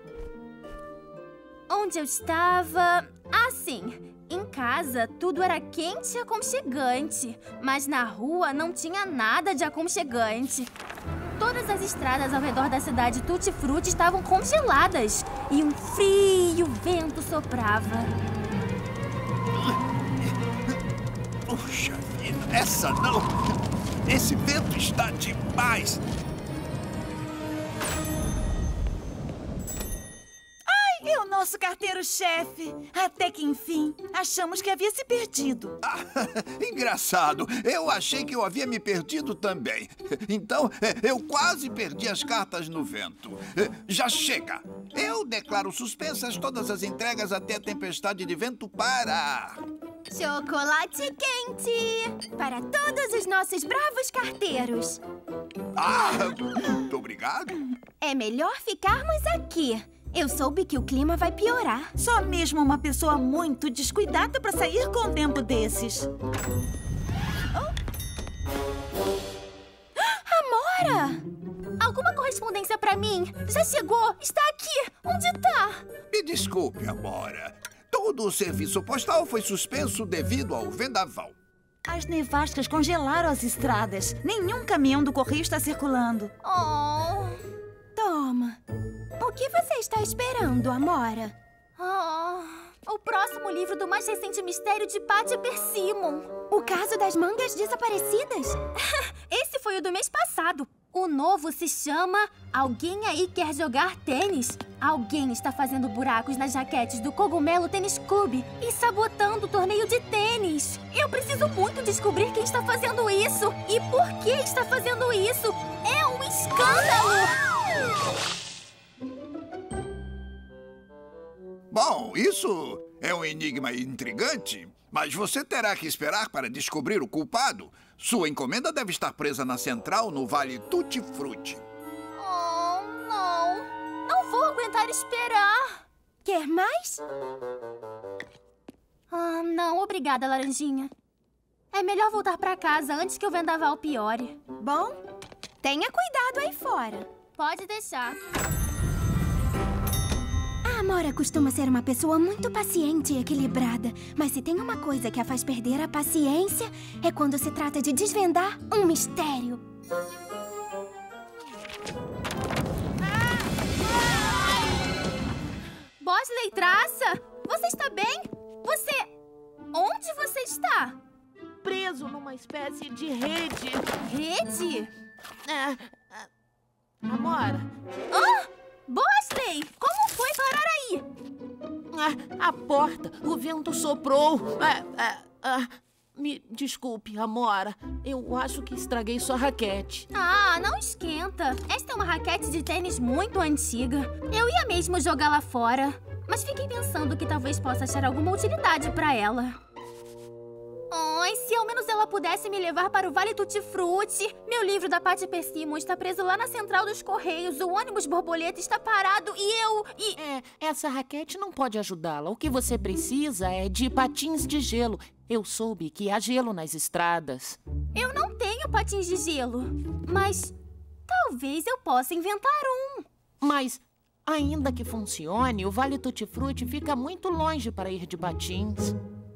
Onde eu estava... Ah, sim. Em casa, tudo era quente e aconchegante. Mas na rua não tinha nada de aconchegante. Todas as estradas ao redor da cidade Tutti Frutti estavam congeladas. E um frio vento soprava. Puxa vida, essa não! Esse vento está demais! Ai, é o nosso carteiro Claro, chefe. Até que, enfim, achamos que havia se perdido. Engraçado. Eu achei que eu havia me perdido também. Então, eu quase perdi as cartas no vento. Já chega. Eu declaro suspensas todas as entregas até a tempestade de vento parar. Chocolate quente! Para todos os nossos bravos carteiros. Muito obrigado. É melhor ficarmos aqui. Eu soube que o clima vai piorar. Só mesmo uma pessoa muito descuidada para sair com um tempo desses. Amora! Alguma correspondência pra mim? Já chegou? Está aqui! Onde tá? Me desculpe, Amora. Todo o serviço postal foi suspenso devido ao vendaval. As nevascas congelaram as estradas. Nenhum caminhão do correio está circulando. Oh! Toma. O que você está esperando, Amora? O próximo livro do mais recente mistério de Patty Persimmon. O caso das mangas desaparecidas? Esse foi o do mês passado. O novo se chama Alguém Aí Quer Jogar Tênis? Alguém está fazendo buracos nas raquetes do Cogumelo Tênis Clube e sabotando o torneio de tênis. Eu preciso muito descobrir quem está fazendo isso e por que está fazendo isso. É um escândalo! Bom, isso é um enigma intrigante, mas você terá que esperar para descobrir o culpado. Sua encomenda deve estar presa na central no Vale Tutti Frutti. Oh, não. Não vou aguentar esperar. Quer mais? Não, obrigada, Laranjinha. É melhor voltar pra casa antes que o vendaval piore. Bom, tenha cuidado aí fora. Pode deixar. A Amora costuma ser uma pessoa muito paciente e equilibrada. Mas se tem uma coisa que a faz perder a paciência, é quando se trata de desvendar um mistério. Bosley Traça, você está bem? Onde você está? Preso numa espécie de rede. Rede? Amora. Bosley, como foi parar aí? A porta, o vento soprou. Me desculpe, Amora. Eu acho que estraguei sua raquete. Não esquenta. Esta é uma raquete de tênis muito antiga. Eu ia mesmo jogá-la fora, mas fiquei pensando que talvez possa achar alguma utilidade para ela. Se ao menos ela pudesse me levar para o Vale Tutti Frutti. Meu livro da Patty Persimmon está preso lá na central dos Correios. O ônibus borboleta está parado e essa raquete não pode ajudá-la. O que você precisa é de patins de gelo. Eu soube que há gelo nas estradas. Eu não tenho patins de gelo, mas talvez eu possa inventar um. Mas, ainda que funcione, o Vale Tutti Frutti fica muito longe para ir de patins.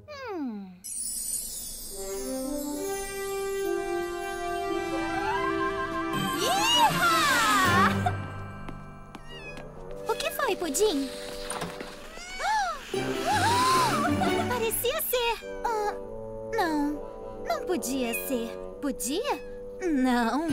O que foi, Pudim? Parecia ser. Não podia ser. Podia? Não.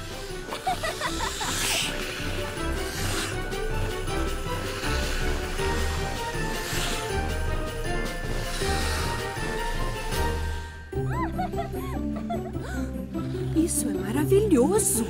Isso é maravilhoso!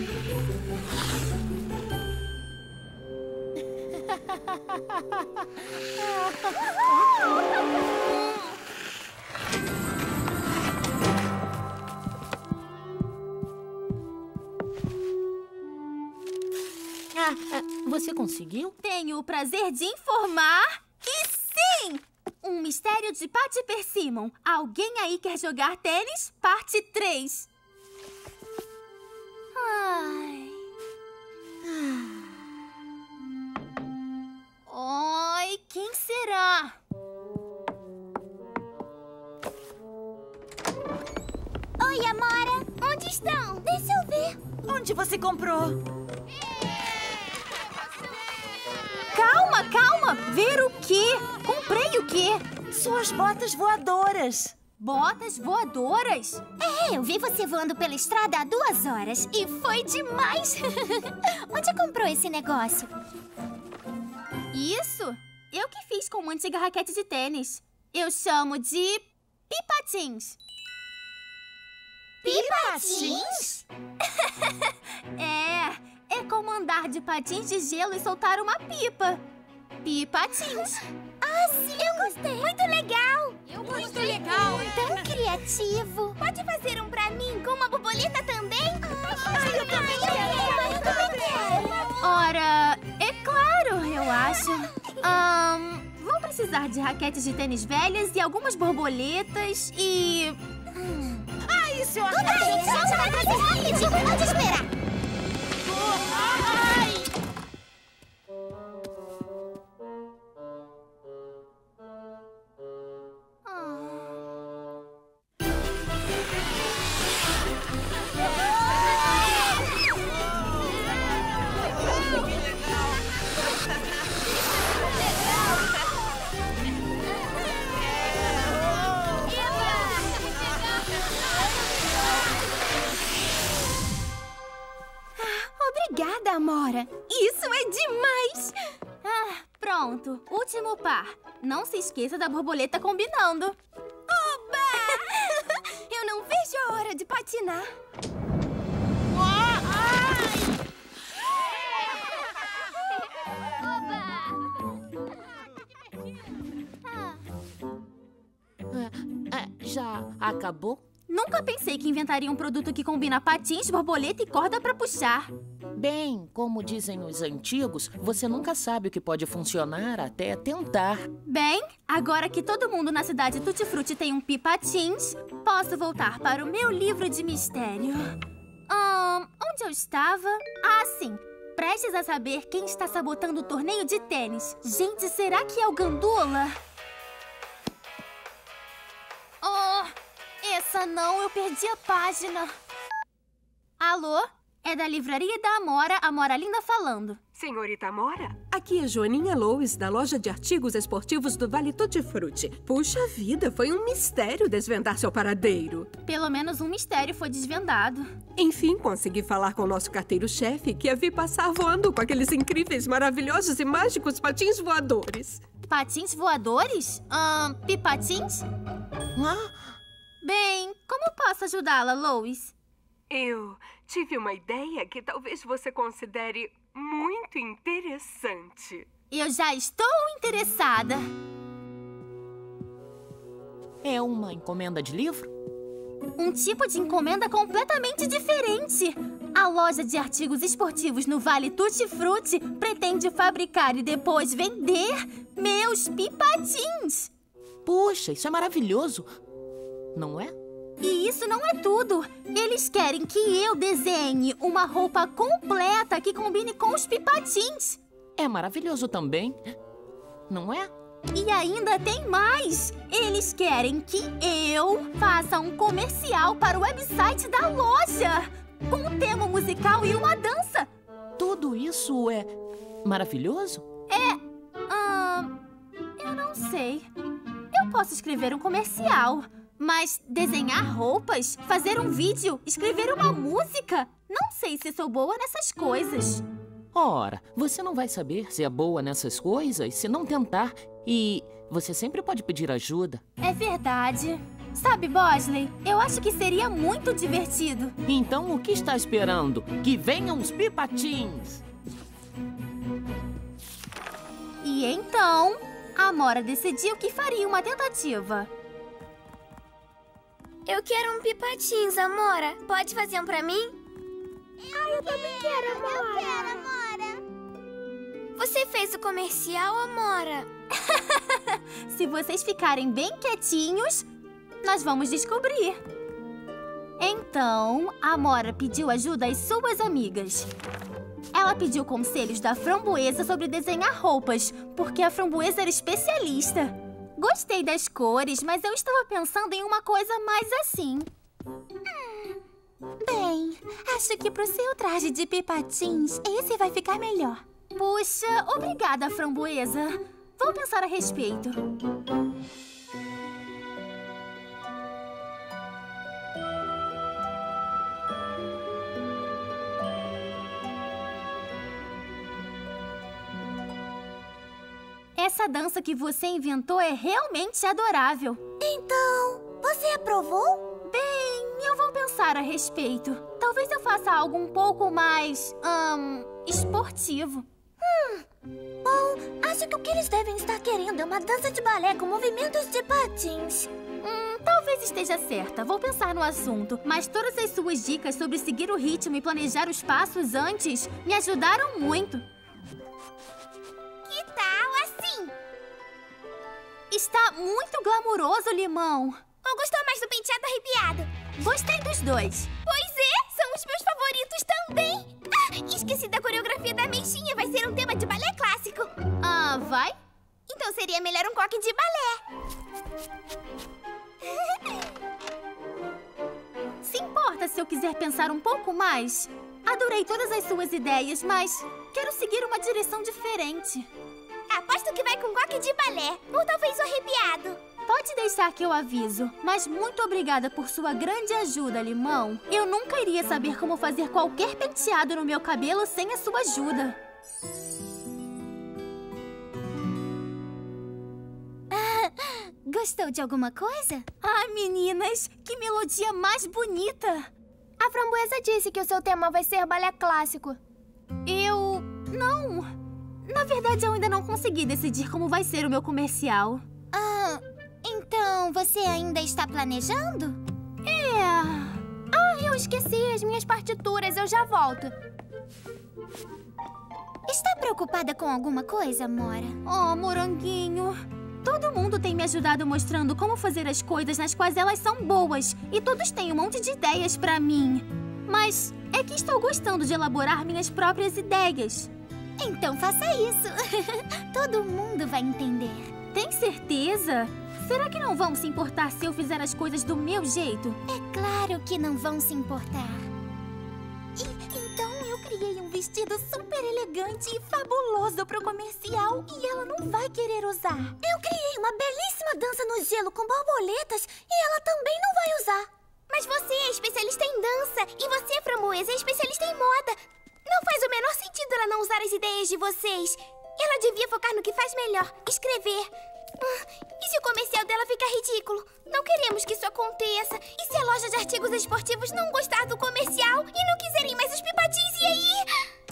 Você conseguiu? Tenho o prazer de informar que sim! Um mistério de Patty Persimmon. Alguém aí quer jogar tênis? Parte 3. Oi, quem será? Oi, Amora. Onde estão? Deixa eu ver. Onde você comprou? Calma! Ver o quê? Comprei o quê? Suas botas voadoras. Botas voadoras? Eu vi você voando pela estrada há 2 horas e foi demais. Onde comprou esse negócio? Isso? eu que fiz com uma antiga raquete de tênis. Eu chamo de Pipatins. Pipatins? É como andar de patins de gelo e soltar uma pipa. Pipatins. Ah, sim! Eu gostei! Muito legal! Muito legal! Tão criativo! Pode fazer um pra mim com uma borboleta também? Eu também quero! Ora, é claro, eu acho. Vou precisar de raquetes de tênis velhas e algumas borboletas e... Isso eu Tudo bem, já vai trazer rapidinho, pode esperar! Obrigada, Amora. Isso é demais! Pronto. Último par. Não se esqueça da borboleta combinando. Oba! Eu não vejo a hora de patinar. Já acabou? Nunca pensei que inventaria um produto que combina patins, borboleta e corda pra puxar. Bem, como dizem os antigos, você nunca sabe o que pode funcionar até tentar. Bem, agora que todo mundo na cidade Tutti Frutti tem um Pipatins, posso voltar para o meu livro de mistério. Onde eu estava? Ah, sim. Prestes a saber quem está sabotando o torneio de tênis. Gente, será que é o Gandula? Essa não, eu perdi a página. Alô? É da livraria da Amora, Amora Linda falando. Senhorita Amora, aqui é Joaninha Lois, da loja de artigos esportivos do Vale Tutti Frutti. Puxa vida, foi um mistério desvendar seu paradeiro. Pelo menos um mistério foi desvendado. Enfim, consegui falar com o nosso carteiro-chefe, que a vi passar voando com aqueles incríveis, maravilhosos e mágicos patins voadores. Patins voadores? Pipatins? Bem, como posso ajudá-la, Lois? Eu tive uma ideia que talvez você considere muito interessante. Eu já estou interessada. É uma encomenda de livro? Um tipo de encomenda completamente diferente. A loja de artigos esportivos no Vale Tutti Frutti pretende fabricar e depois vender meus Pipatins. Puxa, isso é maravilhoso, não é? E isso não é tudo. Eles querem que eu desenhe uma roupa completa que combine com os Pipatins. É maravilhoso também, não é? E ainda tem mais. Eles querem que eu faça um comercial para o website da loja, com um tema musical e uma dança. Tudo isso é maravilhoso? Eu não sei. Eu posso escrever um comercial. Mas desenhar roupas, fazer um vídeo, escrever uma música... Não sei se sou boa nessas coisas. Ora, você não vai saber se é boa nessas coisas se não tentar. E você sempre pode pedir ajuda. É verdade. Sabe, Bosley, eu acho que seria muito divertido. Então o que está esperando? Que venham os Pipatins! E então, a Amora decidiu que faria uma tentativa. Eu quero um Pipatins, Amora. Pode fazer um pra mim? Eu também quero, Amora. Eu quero, Amora. Você fez o comercial, Amora? Se vocês ficarem bem quietinhos, nós vamos descobrir. Então, a Amora pediu ajuda às suas amigas. Ela pediu conselhos da Framboesa sobre desenhar roupas, porque a Framboesa era especialista. Gostei das cores, mas eu estava pensando em uma coisa mais assim. Bem, acho que pro seu traje de Pipatins, esse vai ficar melhor. Puxa, obrigada, Framboesa. Vou pensar a respeito. Essa dança que você inventou é realmente adorável. Então, você aprovou? Bem, eu vou pensar a respeito. Talvez eu faça algo um pouco mais, esportivo. Bom, acho que o que eles devem estar querendo é uma dança de balé com movimentos de patins. Talvez esteja certa. Vou pensar no assunto. Mas todas as suas dicas sobre seguir o ritmo e planejar os passos antes me ajudaram muito. Que tal assim? Está muito glamuroso, Limão. Ou gostou mais do penteado arrepiado? Gostei dos dois. Pois é, são os meus favoritos também. Ah, esqueci da coreografia da mexinha. Vai ser um tema de balé clássico. Ah, vai? Então seria melhor um coque de balé. Se importa se eu quiser pensar um pouco mais? Adorei todas as suas ideias, mas quero seguir uma direção diferente. Aposto que vai com coque de balé, ou talvez o arrepiado. Pode deixar que eu aviso, mas muito obrigada por sua grande ajuda, Limão. Eu nunca iria saber como fazer qualquer penteado no meu cabelo sem a sua ajuda. Gostou de alguma coisa? Ai, meninas, que melodia mais bonita! A Framboesa disse que o seu tema vai ser balé clássico. Não. Na verdade, eu ainda não consegui decidir como vai ser o meu comercial. Então você ainda está planejando? Eu esqueci as minhas partituras, eu já volto. Está preocupada com alguma coisa, Mora? Oh, Moranguinho. Todo mundo tem me ajudado mostrando como fazer as coisas nas quais elas são boas. E todos têm um monte de ideias pra mim. Mas é que estou gostando de elaborar minhas próprias ideias. Então faça isso. Todo mundo vai entender. Tem certeza? Será que não vão se importar se eu fizer as coisas do meu jeito? É claro que não vão se importar. Então eu criei um vestido super elegante e fabuloso pro comercial e ela não vai querer usar. Eu criei uma belíssima dança no gelo com borboletas e ela também não vai usar. Mas você é especialista em dança e você, Framboesa, é especialista em moda. Não faz o menor sentido ela não usar as ideias de vocês. Ela devia focar no que faz melhor, escrever. E se o comercial dela ficar ridículo? Não queremos que isso aconteça. E se a loja de artigos esportivos não gostar do comercial e não quiserem mais os pipatins, e aí?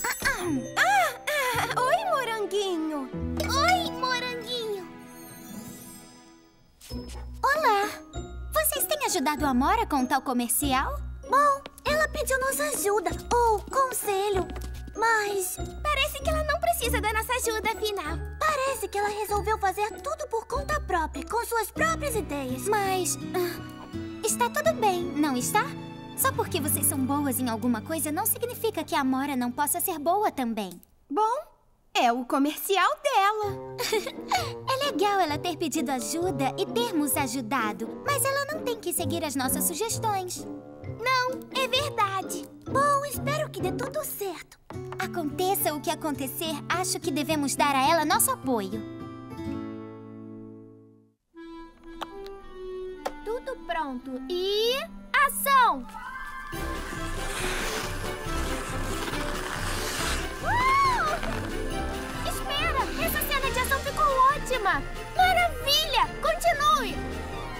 Oi, Moranguinho. Oi, Moranguinho. Olá. Vocês têm ajudado a Mora com tal comercial? Bom, ela pediu nossa ajuda, ou conselho, mas... Parece que ela não precisa da nossa ajuda, afinal. Parece que ela resolveu fazer tudo por conta própria, com suas próprias ideias. Mas... está tudo bem, não está? Só porque vocês são boas em alguma coisa não significa que a Mora não possa ser boa também. Bom, é o comercial dela. É legal ela ter pedido ajuda e termos ajudado, mas ela não tem que seguir as nossas sugestões. Não, é verdade. Bom, espero que dê tudo certo. Aconteça o que acontecer, acho que devemos dar a ela nosso apoio. Tudo pronto. E... ação! Espera! Essa cena de ação ficou ótima! Maravilha! Continue!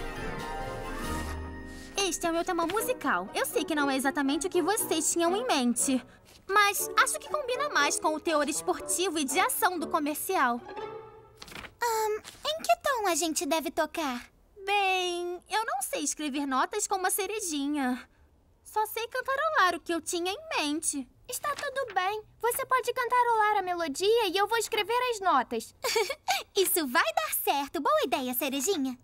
Este é o meu tema musical. Eu sei que não é exatamente o que vocês tinham em mente, mas acho que combina mais com o teor esportivo e de ação do comercial. Em que tom a gente deve tocar? Bem, eu não sei escrever notas com uma cerejinha. Só sei cantarolar o que eu tinha em mente. Está tudo bem. Você pode cantarolar a melodia e eu vou escrever as notas. Isso vai dar certo. Boa ideia, cerejinha.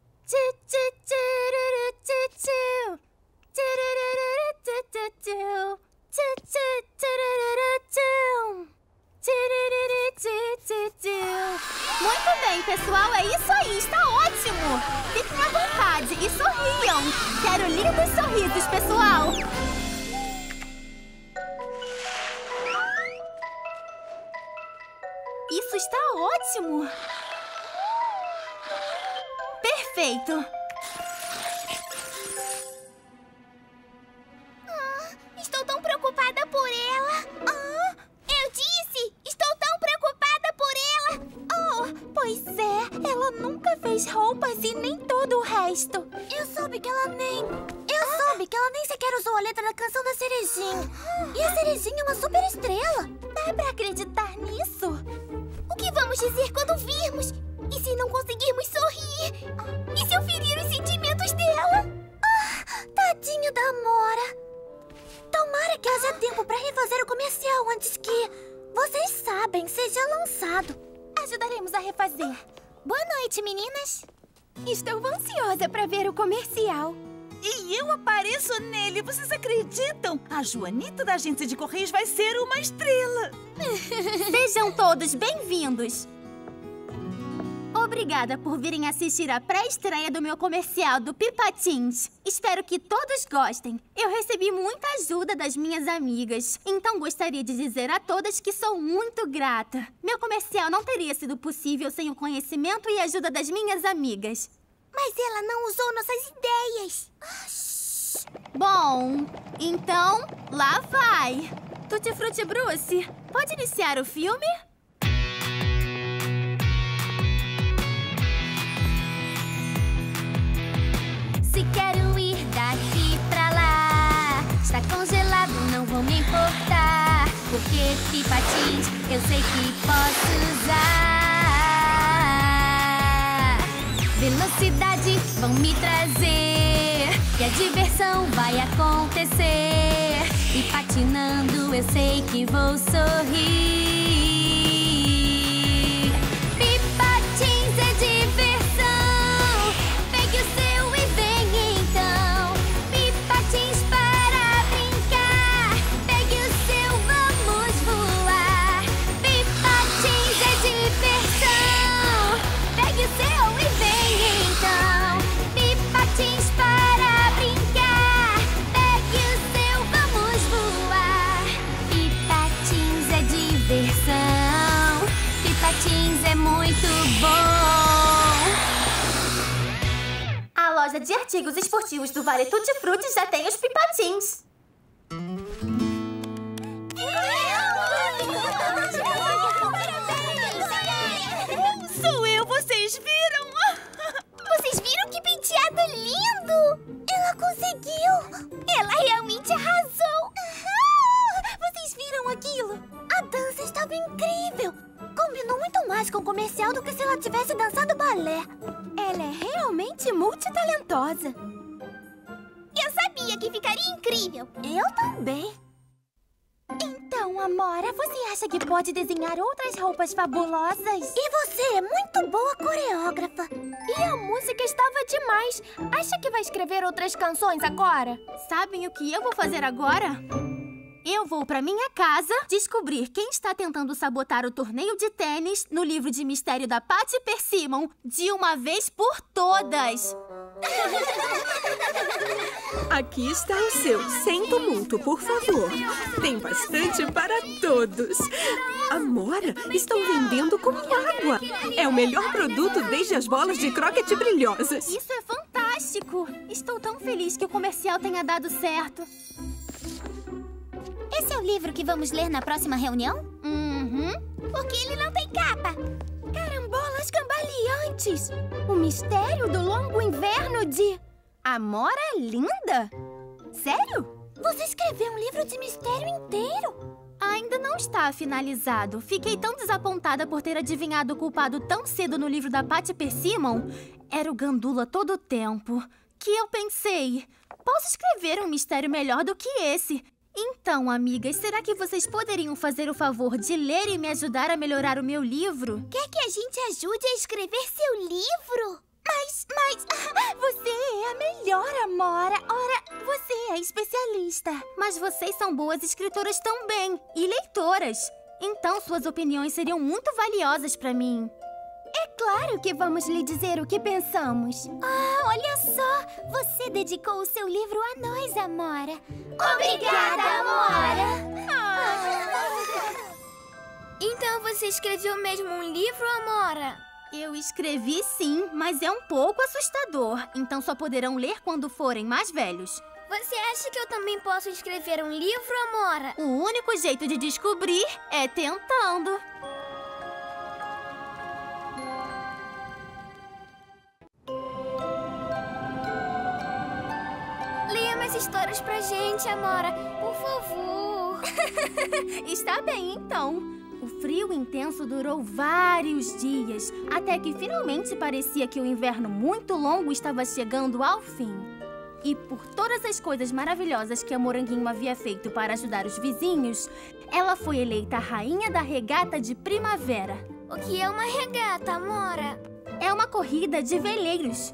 Muito bem, pessoal. É isso aí. Está ótimo. Fiquem à vontade e sorriam. Quero lindos sorrisos, pessoal. Isso está ótimo. Perfeito. Estou tão preocupada por ela. Eu disse! Estou tão preocupada por ela. Oh, pois é. Ela nunca fez roupas e nem todo o resto. Eu soube que ela nem sequer usou a letra da canção da Cerezinha. E a Cerezinha é uma super estrela. Dá pra acreditar nisso? O que vamos dizer quando virmos? E se não conseguirmos sorrir? E se eu ferir os sentimentos dela? Tadinha da Amora. Tomara que haja tempo pra refazer o comercial antes que, vocês sabem, seja lançado. Ajudaremos a refazer. Boa noite, meninas. Estou ansiosa pra ver o comercial. E eu apareço nele, vocês acreditam? A Joanita da agência de Correios vai ser uma estrela. Sejam todos bem-vindos. Obrigada por virem assistir a pré-estreia do meu comercial do Pipatins. Espero que todos gostem. Eu recebi muita ajuda das minhas amigas, então gostaria de dizer a todas que sou muito grata. Meu comercial não teria sido possível sem o conhecimento e ajuda das minhas amigas. Mas ela não usou nossas ideias. Bom, então, lá vai. Tutti Frutti Bruce, pode iniciar o filme? Se quero ir daqui pra lá, está congelado, não vou me importar. Porque Pipatins eu sei que posso usar. Velocidade vão me trazer e a diversão vai acontecer. E patinando eu sei que vou sorrir. Pipatins é diversão, pegue o seu e vem então. Pipatins para brincar, pegue o seu, vamos voar. Pipatins é diversão, pegue o seu e vem então. Pipatins para brincar, pegue o seu, vamos voar. Pipatins é diversão, Pipatins é muito bom. A loja de artigos esportivos do Vale Tutti Frutti já tem os Pipatins. Sou eu, vocês viram? Vocês viram que penteado lindo? Ela conseguiu! Ela realmente arrasou! Vocês viram aquilo? A dança estava incrível! Combinou muito mais com o comercial do que se ela tivesse dançado balé. Ela é realmente multitalentosa. Eu sabia que ficaria incrível! Eu também! Então, Amora, você acha que pode desenhar outras roupas fabulosas? E você é muito boa coreógrafa. E a música estava demais. Acha que vai escrever outras canções agora? Sabem o que eu vou fazer agora? Eu vou pra minha casa descobrir quem está tentando sabotar o torneio de tênis no livro de mistério da Patty Persimmon de uma vez por todas. Aqui está o seu, sem tumulto, por favor. Tem bastante para todos. Amora, estão vendendo como água. É o melhor produto desde as bolas de croquete brilhosas. Isso é fantástico. Estou tão feliz que o comercial tenha dado certo. Esse é o livro que vamos ler na próxima reunião? Porque ele não tem capa. Carambolas cambaleantes! O mistério do longo inverno de... Amora Linda? Sério? Você escreveu um livro de mistério inteiro? Ainda não está finalizado. Fiquei tão desapontada por ter adivinhado o culpado tão cedo no livro da Patty Persimmon. Era o Gandula todo o tempo. Que eu pensei, posso escrever um mistério melhor do que esse. Então, amigas, será que vocês poderiam fazer o favor de ler e me ajudar a melhorar o meu livro? Quer que a gente ajude a escrever seu livro? Mas você é a melhor, Amora. Ora, você é especialista. Mas vocês são boas escritoras também e leitoras. Então, suas opiniões seriam muito valiosas para mim. É claro que vamos lhe dizer o que pensamos. Olha só! Você dedicou o seu livro a nós, Amora. Obrigada, Amora! Então você escreveu mesmo um livro, Amora? Eu escrevi sim, mas é um pouco assustador. Então só poderão ler quando forem mais velhos. Você acha que eu também posso escrever um livro, Amora? O único jeito de descobrir é tentando. mais histórias pra gente, Amora. Por favor. Está bem, então. O frio intenso durou vários dias, até que finalmente parecia que o inverno muito longo estava chegando ao fim. E por todas as coisas maravilhosas que a Moranguinho havia feito para ajudar os vizinhos, ela foi eleita a rainha da regata de primavera. O que é uma regata, Amora? É uma corrida de veleiros.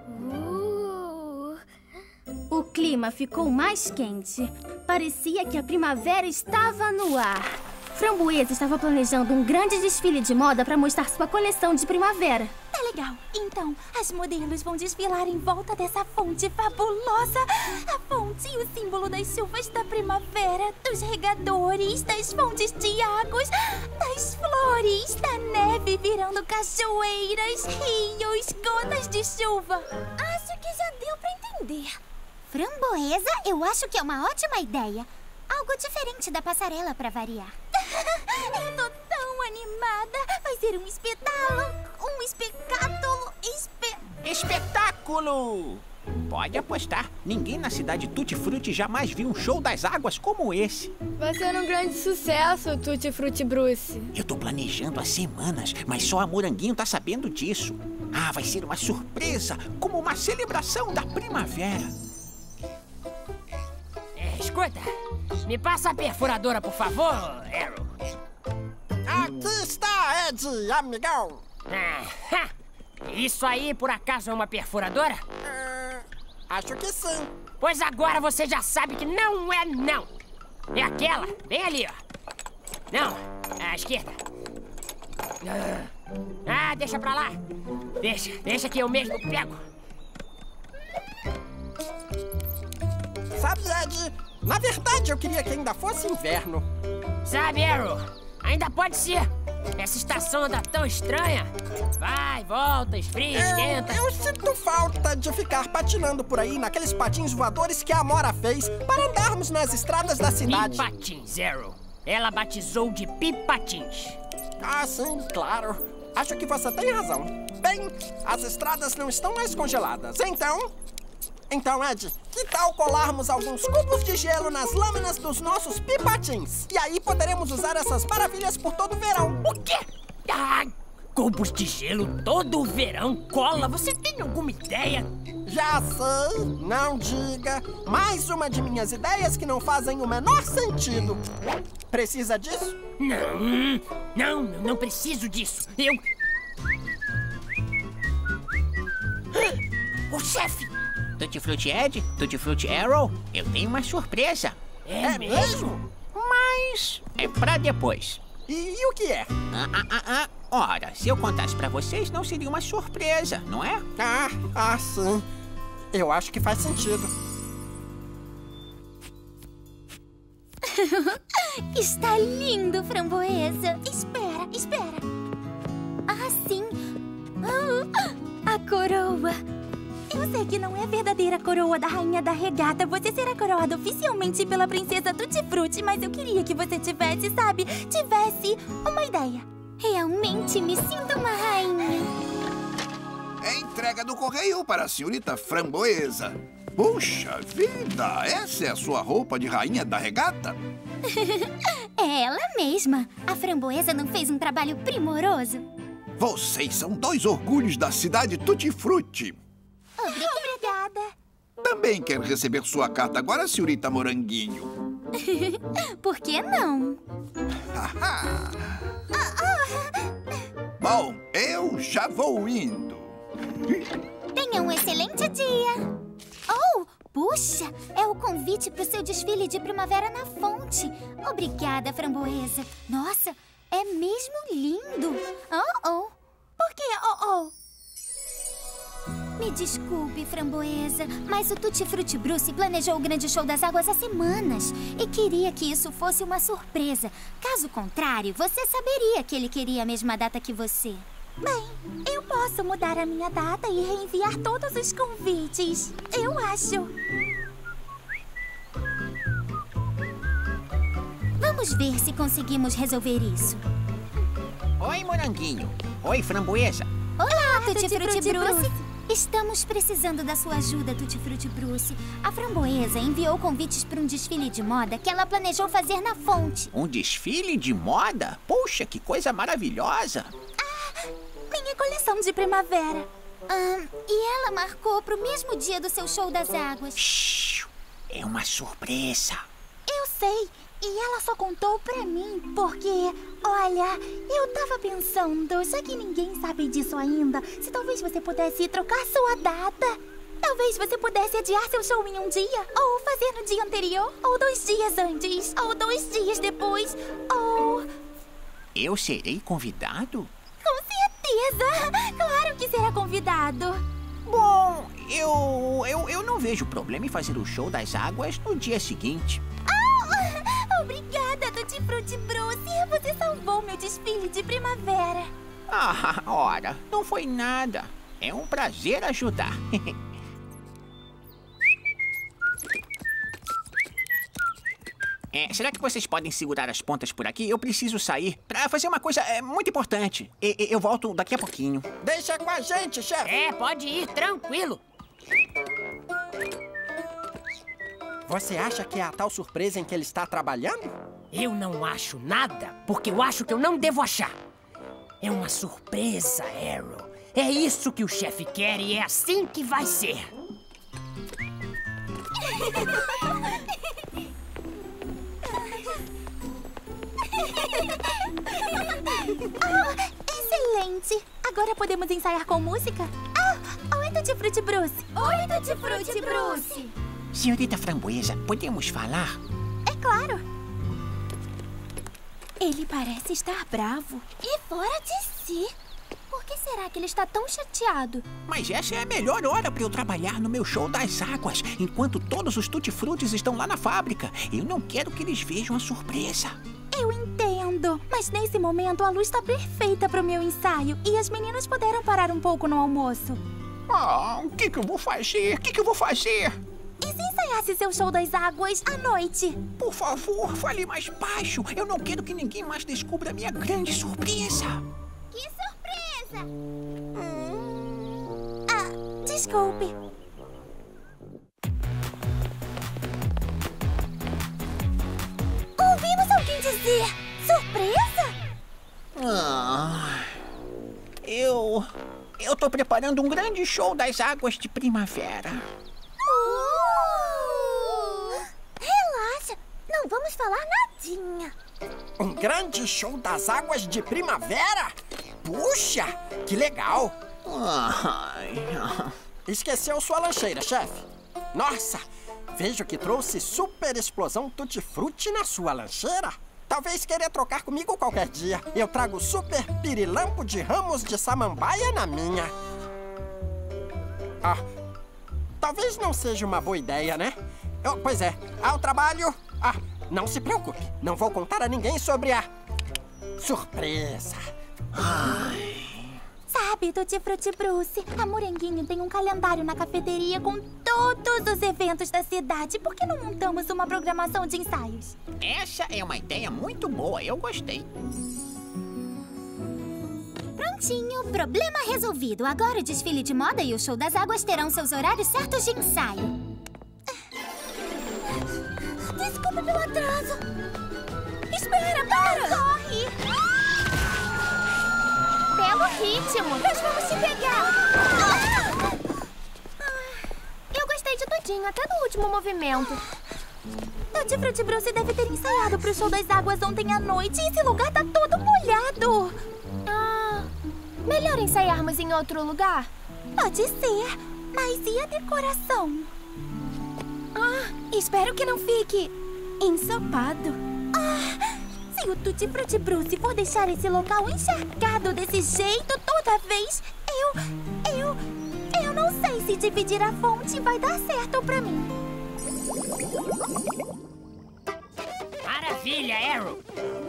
O clima ficou mais quente. Parecia que a primavera estava no ar. Framboesa estava planejando um grande desfile de moda para mostrar sua coleção de primavera. Tá legal. Então, as modelos vão desfilar em volta dessa fonte fabulosa. A fonte e o símbolo das chuvas da primavera, dos regadores, das fontes de águas, das flores, da neve virando cachoeiras, rios, gotas de chuva. Acho que já deu pra entender. Framboesa, eu acho que é uma ótima ideia. Algo diferente da passarela pra variar. Eu tô tão animada. Vai ser um espetáculo. Um espectáculo. Espetáculo! Pode apostar. Ninguém na cidade Tutti Frutti jamais viu um show das águas como esse. Vai ser um grande sucesso, Tutti Frutti Bruce. Eu tô planejando há semanas, mas só a Moranguinho tá sabendo disso. Ah, vai ser uma surpresa, como uma celebração da primavera. Escuta, me passa a perfuradora, por favor, Arrow. Aqui está, Ed, amigão. Isso aí, por acaso, é uma perfuradora? Acho que sim. Pois agora você já sabe que não é não. É aquela, bem ali, ó. Não, à esquerda. Deixa pra lá. Deixa que eu mesmo pego. Sabe, Ed, na verdade eu queria que ainda fosse inverno. Sabe, Arrow, ainda pode ser. Essa estação anda tão estranha. Vai, volta, esfria, esquenta. Eu sinto falta de ficar patinando por aí naqueles patins voadores que a Amora fez para andarmos nas estradas da cidade. Pipatins, Arrow. Ela batizou de Pipatins. Ah, sim, claro. Acho que você tem razão. Bem, as estradas não estão mais congeladas, Então, Ed, que tal colarmos alguns cubos de gelo nas lâminas dos nossos pipatins? E aí poderemos usar essas maravilhas por todo o verão. O quê? Cubos de gelo todo o verão? Cola? Você tem alguma ideia? Já sei, não diga. Mais uma de minhas ideias que não fazem o menor sentido. Precisa disso? Não preciso disso. O chefe! Tutti Frutti Ed, Tutti Frutti Arrow, eu tenho uma surpresa. É mesmo? Mas é pra depois. E o que é? Ora, se eu contasse pra vocês, não seria uma surpresa, não é? Sim. Eu acho que faz sentido. Está lindo, Framboesa. Espera. Sim. A coroa. Eu sei que não é a verdadeira coroa da rainha da regata. Você será coroada oficialmente pela princesa Tutti Frutti, mas eu queria que você tivesse uma ideia. Realmente me sinto uma rainha. É entrega do correio para a senhorita Framboesa. Puxa vida, essa é a sua roupa de rainha da regata? É ela mesma. A Framboesa não fez um trabalho primoroso? Vocês são dois orgulhos da cidade Tutti Frutti. Obrigada. Também quero receber sua carta agora, senhorita Moranguinho. Por que não? Bom, eu já vou indo. Tenha um excelente dia. Puxa, é o convite para o seu desfile de primavera na fonte. Obrigada, Framboesa. Nossa, é mesmo lindo. Por que Me desculpe, Framboesa, mas o Tutti Frutti Bruce planejou o grande show das águas há semanas e queria que isso fosse uma surpresa. Caso contrário, você saberia que ele queria a mesma data que você. Bem, eu posso mudar a minha data e reenviar todos os convites. Eu acho. Vamos ver se conseguimos resolver isso. Oi, Moranguinho. Oi, Framboesa. Olá, Tutti Frutti Bruce. Estamos precisando da sua ajuda, Tutti Frutti Bruce. A Framboesa enviou convites para um desfile de moda que ela planejou fazer na fonte. Um desfile de moda? Poxa, que coisa maravilhosa! Minha coleção de primavera. E ela marcou para o mesmo dia do seu show das águas. Shhh, é uma surpresa. Eu sei. E ela só contou pra mim porque, olha, eu tava pensando, já que ninguém sabe disso ainda, se talvez você pudesse trocar sua data. Talvez você pudesse adiar seu show em um dia, ou fazer no dia anterior, ou 2 dias antes, ou 2 dias depois, ou... Eu serei convidado? Com certeza! Claro que será convidado. Bom, eu não vejo problema em fazer o show das águas no dia seguinte. Obrigada, Tutti Frutti Bruce. Você salvou meu desfile de primavera. Ah, ora, não foi nada. É um prazer ajudar. Será que vocês podem segurar as pontas por aqui? Eu preciso sair pra fazer uma coisa muito importante. Eu volto daqui a pouquinho. Deixa com a gente, chefe. Pode ir, tranquilo. Você acha que é a tal surpresa em que ele está trabalhando? Eu não acho nada, porque eu acho que eu não devo achar. É uma surpresa, Arrow. É isso que o chefe quer e é assim que vai ser. Excelente! Agora podemos ensaiar com música? Oi, Tutti Frutti Bruce. Oi, Tutti Frutti Bruce. Senhorita Framboesa, podemos falar? É claro. Ele parece estar bravo e fora de si. Por que será que ele está tão chateado? Mas essa é a melhor hora para eu trabalhar no meu show das águas, enquanto todos os Tutti Frutis estão lá na fábrica. Eu não quero que eles vejam a surpresa. Eu entendo, mas nesse momento a luz está perfeita para o meu ensaio e as meninas puderam parar um pouco no almoço. O que eu vou fazer? O que eu vou fazer? E se ensaiasse seu show das águas à noite? Por favor, fale mais baixo. Eu não quero que ninguém mais descubra a minha grande surpresa. Que surpresa! Desculpe. Ouvimos alguém dizer surpresa? Eu tô preparando um grande show das águas de primavera. Relaxa, não vamos falar nadinha. Um grande show das águas de primavera? Puxa, que legal! Esqueceu sua lancheira, chefe. Nossa, vejo que trouxe super explosão Tutti Frutti na sua lancheira. Talvez queira trocar comigo qualquer dia. Eu trago super pirilampo de ramos de samambaia na minha. Talvez não seja uma boa ideia, né? Pois é, ao trabalho... não se preocupe. Não vou contar a ninguém sobre a surpresa. Sabe, Tutti Frutti Bruce, a Moranguinho tem um calendário na cafeteria com todos os eventos da cidade. Por que não montamos uma programação de ensaios? Essa é uma ideia muito boa, eu gostei. Prontinho, problema resolvido. Agora o desfile de moda e o show das águas terão seus horários certos de ensaio. Desculpa pelo atraso. Espera, para! Corre! Belo ritmo! Nós vamos te pegar! Eu gostei de tudinho, até do último movimento. Tutti Frutti Bruce deve ter ensaiado pro show das águas ontem à noite e esse lugar tá todo molhado. Melhor ensaiarmos em outro lugar? Pode ser, mas e a decoração? Espero que não fique ensopado. Se o Tutti Frutti Bruce for deixar esse local encharcado desse jeito toda vez, eu não sei se dividir a fonte vai dar certo pra mim. Maravilha, Arrow!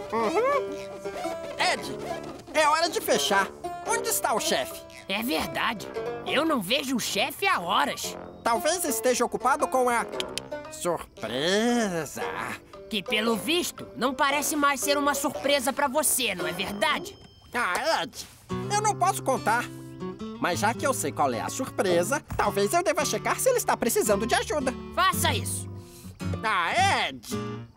Ed, é hora de fechar. Onde está o chefe? É verdade. Eu não vejo o chefe há horas. Talvez esteja ocupado com a surpresa. Que, pelo visto, não parece mais ser uma surpresa pra você, não é verdade? Ed, eu não posso contar. Mas já que eu sei qual é a surpresa, talvez eu deva checar se ele está precisando de ajuda. Faça isso. Ah, Ed!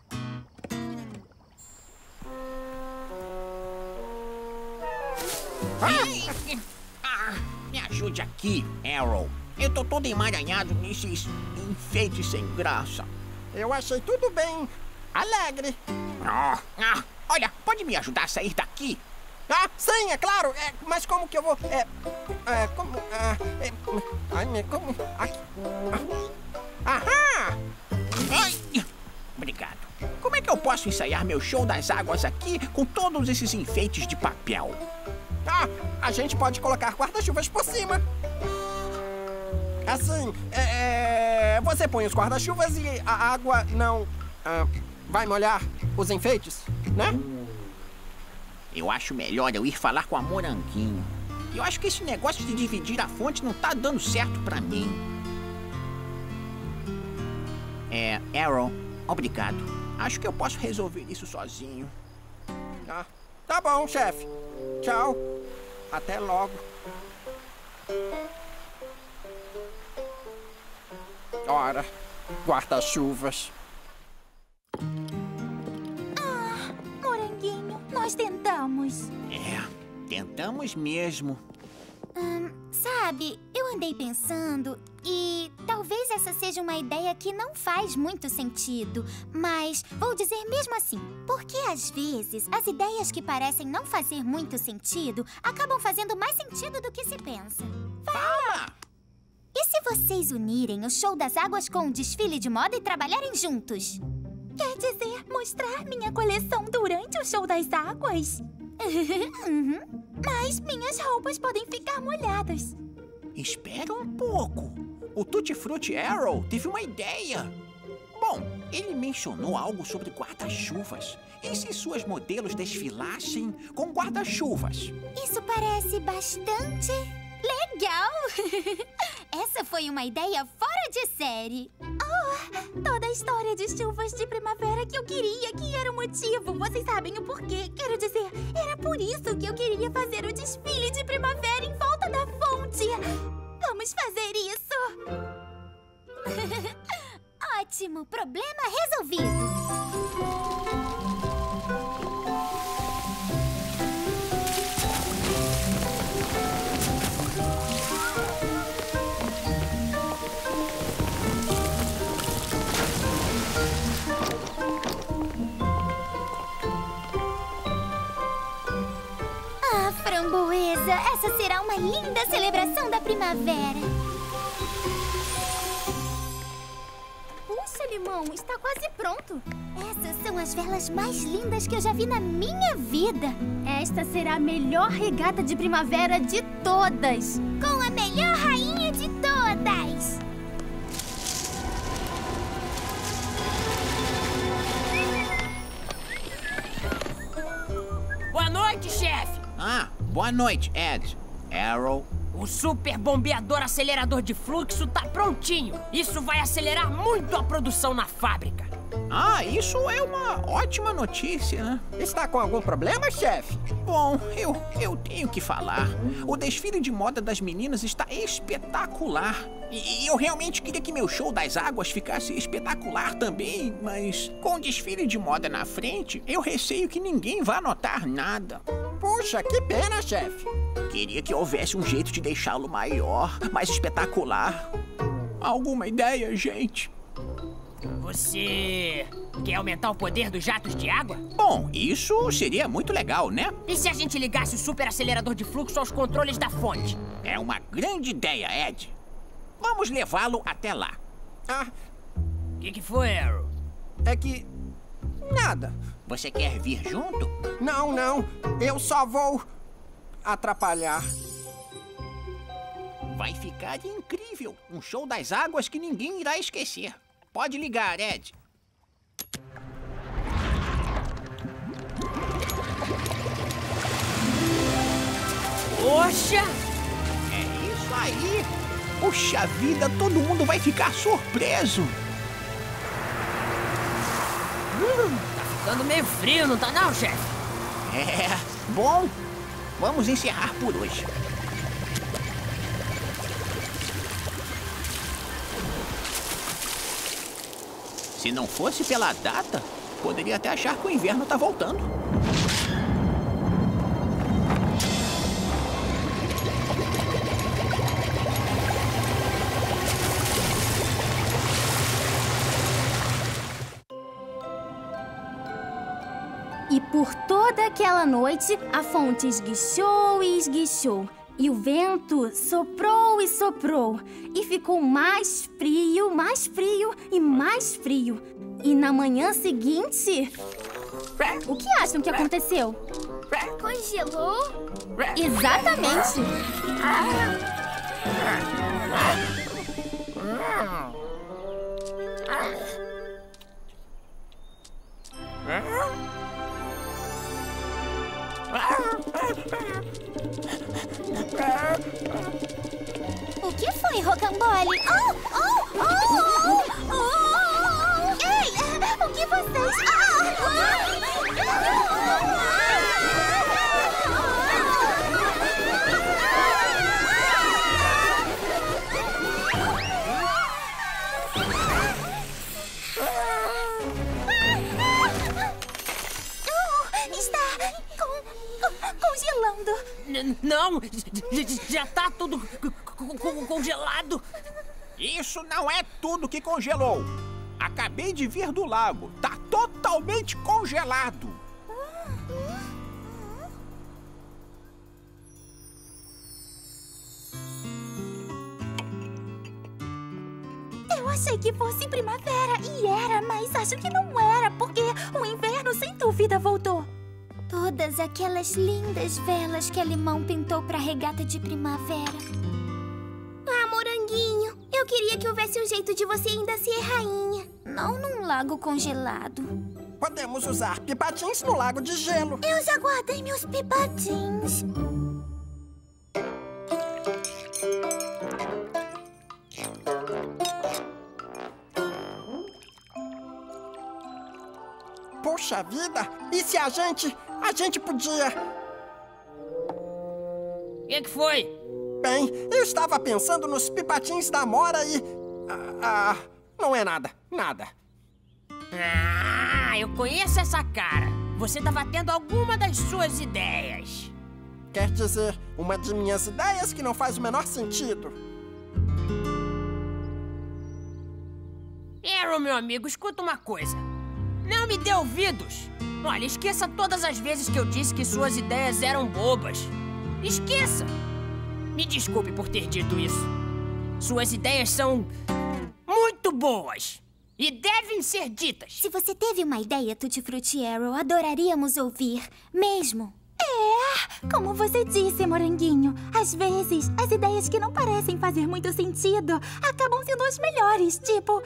Me ajude aqui, Arrow. Eu tô todo emaranhado nesses enfeites sem graça. Eu achei tudo bem alegre. Olha, pode me ajudar a sair daqui? Ah, sim, é claro. Mas como que eu vou... como... Aqui. Ahá! Ai! Obrigado. Como é que eu posso ensaiar meu show das águas aqui com todos esses enfeites de papel? Ah, a gente pode colocar guarda-chuvas por cima. Assim, você põe os guarda-chuvas e a água não vai molhar os enfeites, né? Eu acho melhor eu ir falar com a Moranguinho. Eu acho que esse negócio de dividir a fonte não tá dando certo pra mim. Arrow, obrigado. Acho que eu posso resolver isso sozinho. Tá bom, chefe. Tchau. Até logo. Ora, guarda-chuvas. Moranguinho, nós tentamos. Tentamos mesmo. Sabe, eu andei pensando e talvez essa seja uma ideia que não faz muito sentido, mas vou dizer mesmo assim, porque às vezes as ideias que parecem não fazer muito sentido acabam fazendo mais sentido do que se pensa. Fala! E se vocês unirem o show das águas com o desfile de moda e trabalharem juntos? Quer dizer, mostrar minha coleção durante o show das águas? Mas minhas roupas podem ficar molhadas. Espera um pouco. O Tutti Frutti Arrow teve uma ideia. Bom, ele mencionou algo sobre guarda-chuvas. E se suas modelos desfilassem com guarda-chuvas? Isso parece bastante legal. Essa foi uma ideia fora de série. Toda a história de chuvas de primavera que eu queria, que era o motivo. Vocês sabem o porquê. Quero dizer, era por isso que eu queria fazer o desfile de primavera em volta da fonte. Vamos fazer isso. Ótimo, problema resolvido. Framboesa, essa será uma linda celebração da primavera. Puxa, Limão, está quase pronto. Essas são as velas mais lindas que eu já vi na minha vida. Esta será a melhor regata de primavera de todas. Com a melhor rainha de todas. Boa noite, chefe. Boa noite, Ed. Arrow. O super bombeador acelerador de fluxo tá prontinho. Isso vai acelerar muito a produção na fábrica. Isso é uma ótima notícia, né? Está com algum problema, chefe? Bom, eu tenho que falar. O desfile de moda das meninas está espetacular. E eu realmente queria que meu show das águas ficasse espetacular também, mas com o desfile de moda na frente, eu receio que ninguém vá notar nada. Puxa, que pena, chefe. Queria que houvesse um jeito de deixá-lo maior, mais espetacular. Alguma ideia, gente? Você quer aumentar o poder dos jatos de água? Bom, isso seria muito legal, né? E se a gente ligasse o super acelerador de fluxo aos controles da fonte? É uma grande ideia, Ed. Vamos levá-lo até lá. O que foi, Arrow? É que... nada. Você quer vir junto? Não. Eu só vou atrapalhar. Vai ficar incrível. Um show das águas que ninguém irá esquecer. Pode ligar, Ed. Poxa! É isso aí. Puxa vida, todo mundo vai ficar surpreso. Tá ficando meio frio, não tá não, chefe? Bom, vamos encerrar por hoje. Se não fosse pela data, poderia até achar que o inverno tá voltando. E por toda aquela noite, a fonte esguichou e esguichou. E o vento soprou e soprou. E ficou mais frio e mais frio. E na manhã seguinte... O que acham que aconteceu? Congelou? Exatamente! O que foi, Rocambole? Ei, o que vocês... congelando. Não, já tá tudo congelado. Isso não é tudo que congelou. Acabei de vir do lago. Tá totalmente congelado. Eu achei que fosse primavera e era, mas acho que não era, porque o inverno sem dúvida voltou. Todas aquelas lindas velas que a Limão pintou para a regata de primavera. Ah, Moranguinho, eu queria que houvesse um jeito de você ainda ser rainha. Não num lago congelado. Podemos usar pipatins no lago de gelo. Eu já guardei meus pipatins. Poxa vida! E se a gente podia... O que foi? Bem, eu estava pensando nos pipatins da Mora e... não é nada, nada. Ah, eu conheço essa cara. Você estava tendo alguma das suas ideias. Quer dizer, uma de minhas ideias que não faz o menor sentido. Arrow, meu amigo, escuta uma coisa. Não me dê ouvidos. Olha, esqueça todas as vezes que eu disse que suas ideias eram bobas. Esqueça. Me desculpe por ter dito isso. Suas ideias são muito boas e devem ser ditas. Se você teve uma ideia, Tutti Frutti Arrow, adoraríamos ouvir, mesmo. Como você disse, Moranguinho, às vezes as ideias que não parecem fazer muito sentido acabam sendo as melhores, tipo...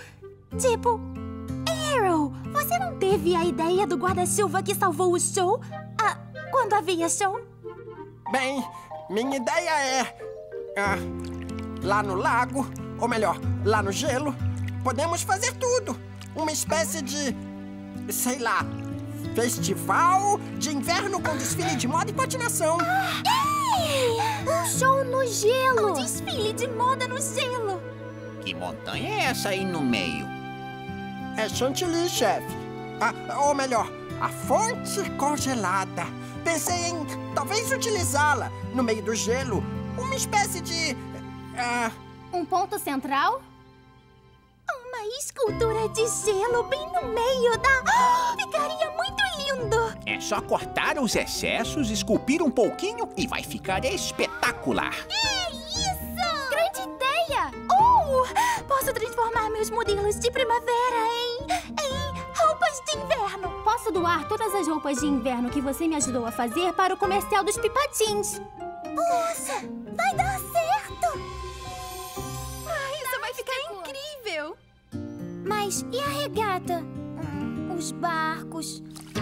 Arrow, você não teve a ideia do guarda-chuva que salvou o show? Quando havia show? Bem, minha ideia é... lá no lago, ou melhor, lá no gelo, podemos fazer tudo. Uma espécie de... sei lá... festival de inverno com desfile de moda e patinação. Um show no gelo! Um desfile de moda no gelo! Que montanha é essa aí no meio? É Chantilly, chefe. Ou melhor, a fonte congelada. Pensei em talvez utilizá-la no meio do gelo. Uma espécie de... um ponto central? Uma escultura de gelo bem no meio da... Ficaria muito lindo! É só cortar os excessos, esculpir um pouquinho e vai ficar espetacular. É isso! Grande ideia! Posso transformar meus modelos de primavera em roupas de inverno. Posso doar todas as roupas de inverno que você me ajudou a fazer para o comercial dos pipatins. Nossa, vai dar certo! Isso vai ficar incrível! Mas e a regata? Os barcos?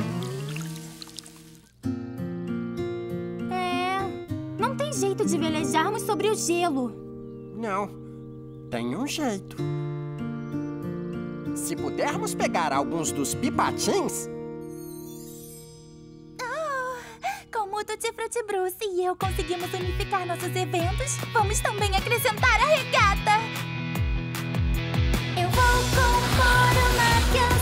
Não tem jeito de velejarmos sobre o gelo. Não, tem um jeito. Se pudermos pegar alguns dos pipatins... Como o Tutti Frutti Bruce e eu conseguimos unificar nossos eventos, vamos também acrescentar a regata. Eu vou compor uma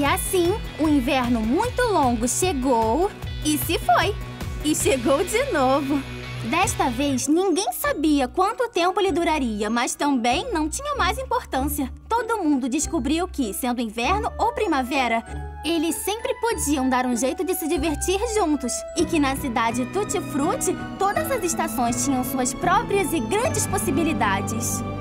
E assim, o inverno muito longo chegou e se foi. E chegou de novo. Desta vez, ninguém sabia quanto tempo ele duraria, mas também não tinha mais importância. Todo mundo descobriu que, sendo inverno ou primavera, eles sempre podiam dar um jeito de se divertir juntos. E que na cidade Tutti Frutti, todas as estações tinham suas próprias e grandes possibilidades.